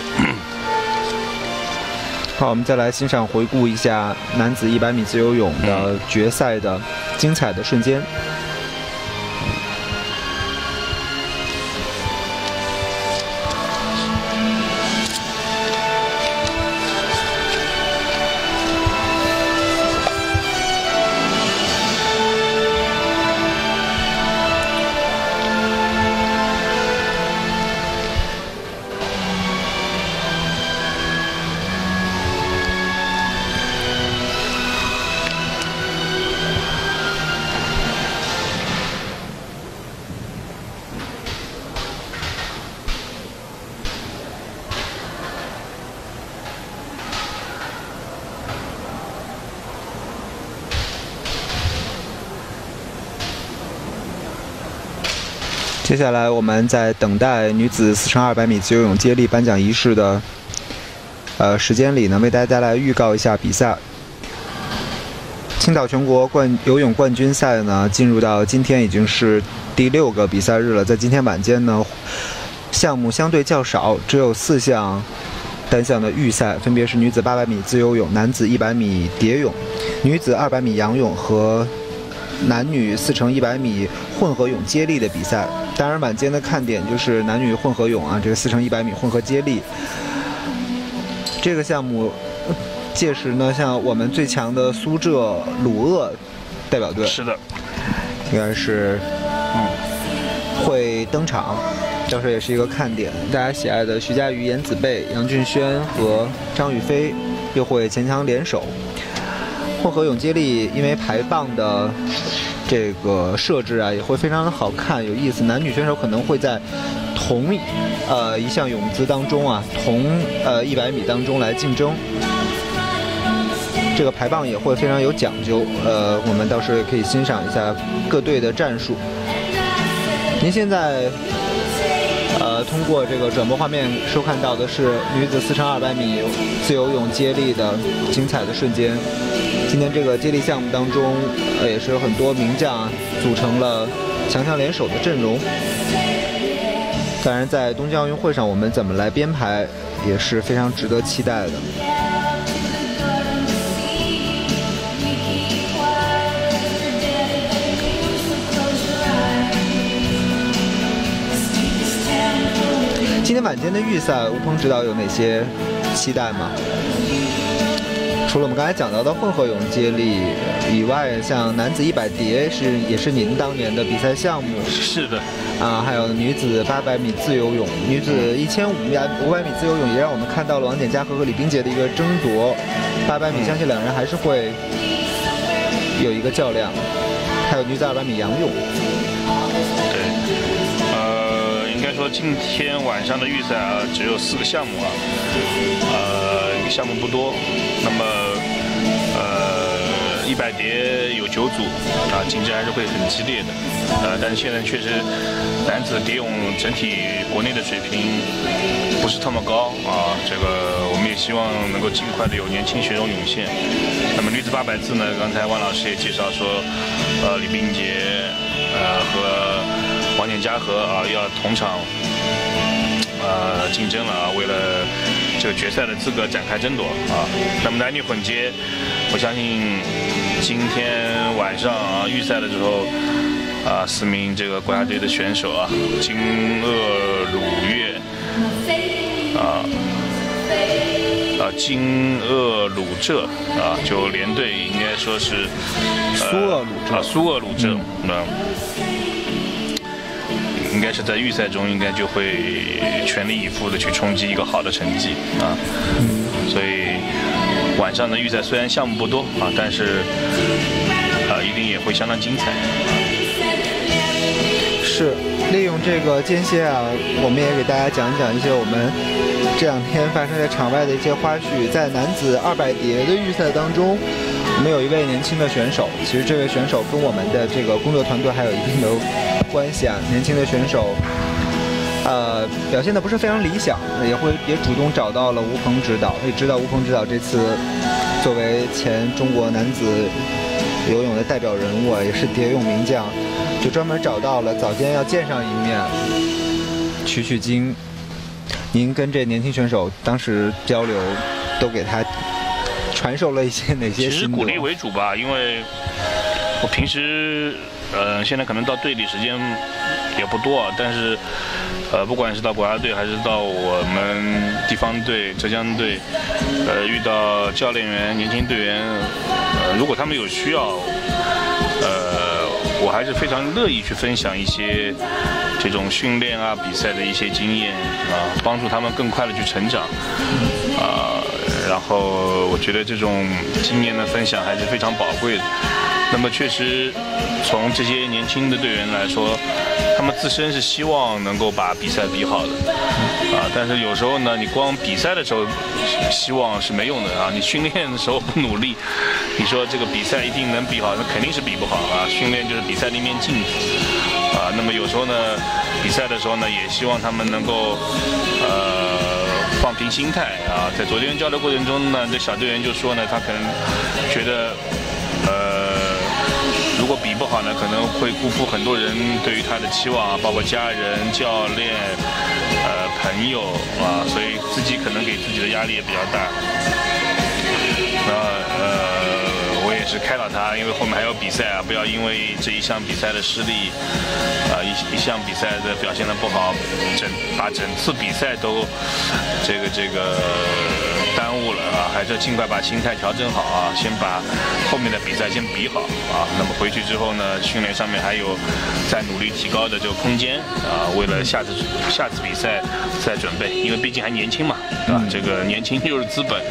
好，我们再来欣赏回顾一下男子100米自由泳的决赛的精彩的瞬间。接下来我们在等待女子4×200米自由泳接力颁奖仪式的时间里呢，为大家来预告一下比赛。青岛全国游泳冠军赛呢，进入到今天已经是第6个比赛日了。在今天晚间呢，项目相对较少，只有4项单项的预赛，分别是女子800米自由泳、男子100米蝶泳、女子200米仰泳和男女4×100米混合泳接力的比赛。当然，晚间的看点就是男女混合泳啊，这个4×100米混合接力这个项目。届时呢，像我们最强的苏浙鲁鄂代表队， 是的， 应该是会登场，到时候也是一个看点。大家喜爱的徐嘉余、严子贝、杨俊轩和张雨霏又会前强联手。混合泳接力因为排棒的这个设置啊，也会非常的好看有意思。男女选手可能会在同一项泳姿当中啊，同100米当中来竞争。这个排棒也会非常有讲究，我们到时候也可以欣赏一下各队的战术。您现在通过这个转播画面收看到的是女子4×200米自由泳接力的精彩的瞬间。今天这个接力项目当中，也是很多名将组成了强强联手的阵容。当然，在东京奥运会上，我们怎么来编排也是非常值得期待的。今天晚间的预赛，吴鹏指导有哪些期待吗？除了我们刚才讲到的混合泳接力以外，像男子100蝶也是您当年的比赛项目。 是的。 还有女子800米自由泳、女子1500米自由泳，也让我们看到了王简嘉禾和李冰洁的一个争夺。800米，相信两人还是会有一个较量。还有女子200米仰泳。 对。应该说今天晚上的预赛啊，只有4个项目啊，项目不多。那么100蝶有9组啊，竞争还是会很激烈的。但是现在确实男子蝶泳整体国内的水平不是特么高啊，这个我们也希望能够尽快的有年轻选手涌现。那么女子800字呢，刚才万老师也介绍说，李冰洁和王简嘉禾啊要同场竞争了啊，为了这个决赛的资格展开争夺啊。那么男女混接，我相信今天晚上啊预赛的时候4名这个国家队的选手啊，金鄂鲁粤金鄂鲁浙啊，就连队应该说是苏鄂鲁浙应该是在预赛中应该就会全力以赴的去冲击一个好的成绩啊。所以晚上的预赛虽然项目不多啊，但是一定也会相当精彩。 是，利用这个间歇啊，我们也给大家讲一讲一些我们这2天发生在场外的一些花絮。在男子200蝶的预赛当中，我们有一位年轻的选手，其实这位选手跟我们的这个工作团队还有一定的关系啊。年轻的选手表现的不是非常理想，也主动找到了吴鹏指导。也知道吴鹏指导这次作为前中国男子游泳的代表人物啊，也是蝶泳名将，就专门找到了早间要见上一面取经。您跟这年轻选手当时交流，都给他传授了一些哪些？ 其实鼓励为主吧，因为我平时现在可能到队里时间也不多啊，但是不管是到国家队还是到我们地方队浙江队，遇到教练员、年轻队员，如果他们有需要，我还是非常乐意去分享一些这种训练啊、比赛的一些经验啊，帮助他们更快的去成长啊。然后我觉得这种经验的分享还是非常宝贵的。那么确实，从这些年轻的队员来说，他们自身是希望能够把比赛比好的啊。但是有时候呢，你光比赛的时候希望是没用的啊。你训练的时候不努力，你说这个比赛一定能比好，那肯定是比不好啊。训练就是比赛的一面镜子啊。那么有时候呢，比赛的时候呢，也希望他们能够放平心态啊。在昨天交流过程中呢，这小队员就说呢，他可能觉得如果比不好呢，可能会辜负很多人对于他的期望啊，包括家人、教练、朋友啊，所以自己可能给自己的压力也比较大。我也是开导他，因为后面还有比赛啊，不要因为这一项比赛的失利，一项比赛的表现的不好，把整次比赛都这个耽误了啊，还是尽快把心态调整好啊，先把后面的比赛先比好啊。那么回去之后呢，训练上面还有再努力提高的这个空间啊，为了下次比赛再准备，因为毕竟还年轻嘛，对吧？这个年轻就是资本。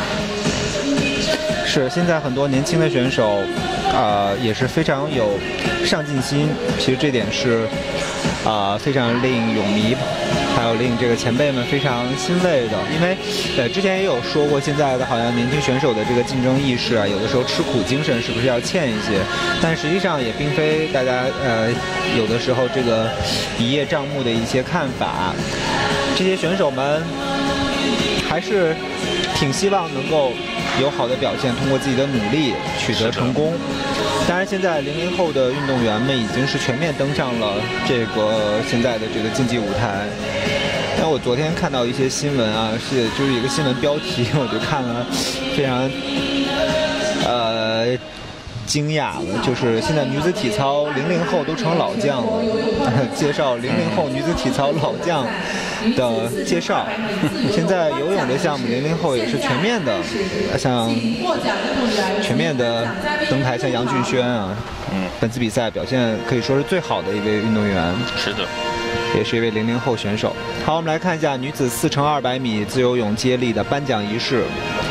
是，现在很多年轻的选手，也是非常有上进心。其实这点是，非常令泳迷，还有令这个前辈们非常欣慰的。因为，之前也有说过，现在的好像年轻选手的这个竞争意识啊，有的时候吃苦精神是不是要欠一些？但实际上也并非大家有的时候这个一叶障目的一些看法。这些选手们还是挺希望能够有好的表现，通过自己的努力取得成功。当然，现在00后的运动员们已经是全面登上了这个现在的这个竞技舞台。但我昨天看到一些新闻啊，就是一个新闻标题，我就看了，非常惊讶了，就是现在女子体操00后都成老将了。介绍00后女子体操老将的介绍。现在游泳的项目00后也是全面的，像全面的登台，像杨俊轩啊，本次比赛表现可以说是最好的一位运动员。 是的。 也是一位00后选手。好，我们来看一下女子4×200米自由泳接力的颁奖仪式。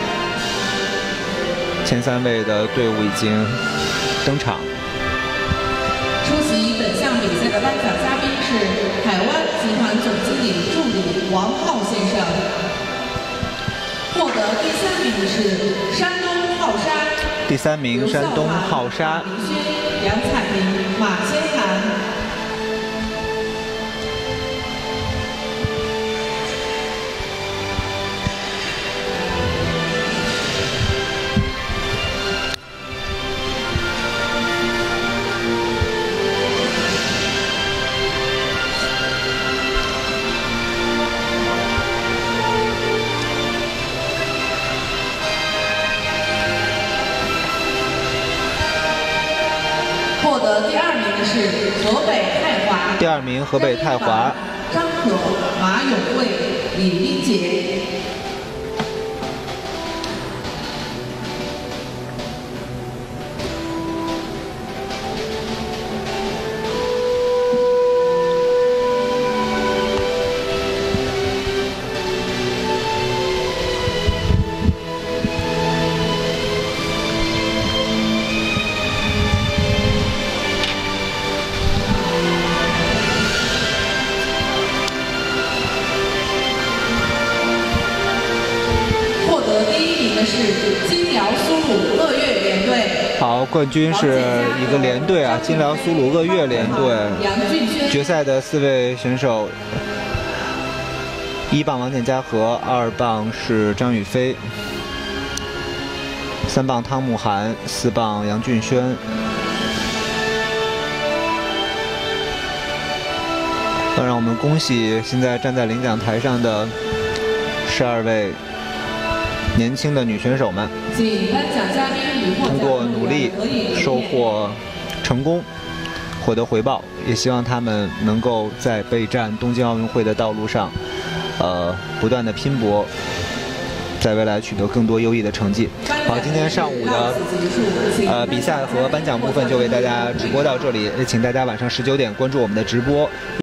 前3位的队伍已经登场。 出席本项比赛的颁奖嘉宾是海湾集团总经理助理王浩先生。获得第3名是山东浩沙。 第3名山东浩沙。 杨彩萍、马千涵。获得第2名的是河北泰华。 第2名河北泰华。 张可、马永贵、李林杰。是金辽苏鲁鄂粤联队。 好，冠军是一个联队啊，金辽苏鲁鄂粤联队。决赛的4位选手，1棒王建嘉禾，2棒是张雨霏，3棒汤慕涵，4棒杨俊轩。让我们恭喜现在站在领奖台上的12位年轻的女选手们，通过努力收获成功，获得回报，也希望她们能够在备战东京奥运会的道路上，不断的拼搏，在未来取得更多优异的成绩。好，今天上午的比赛和颁奖部分就为大家直播到这里，也请大家晚上19点关注我们的直播。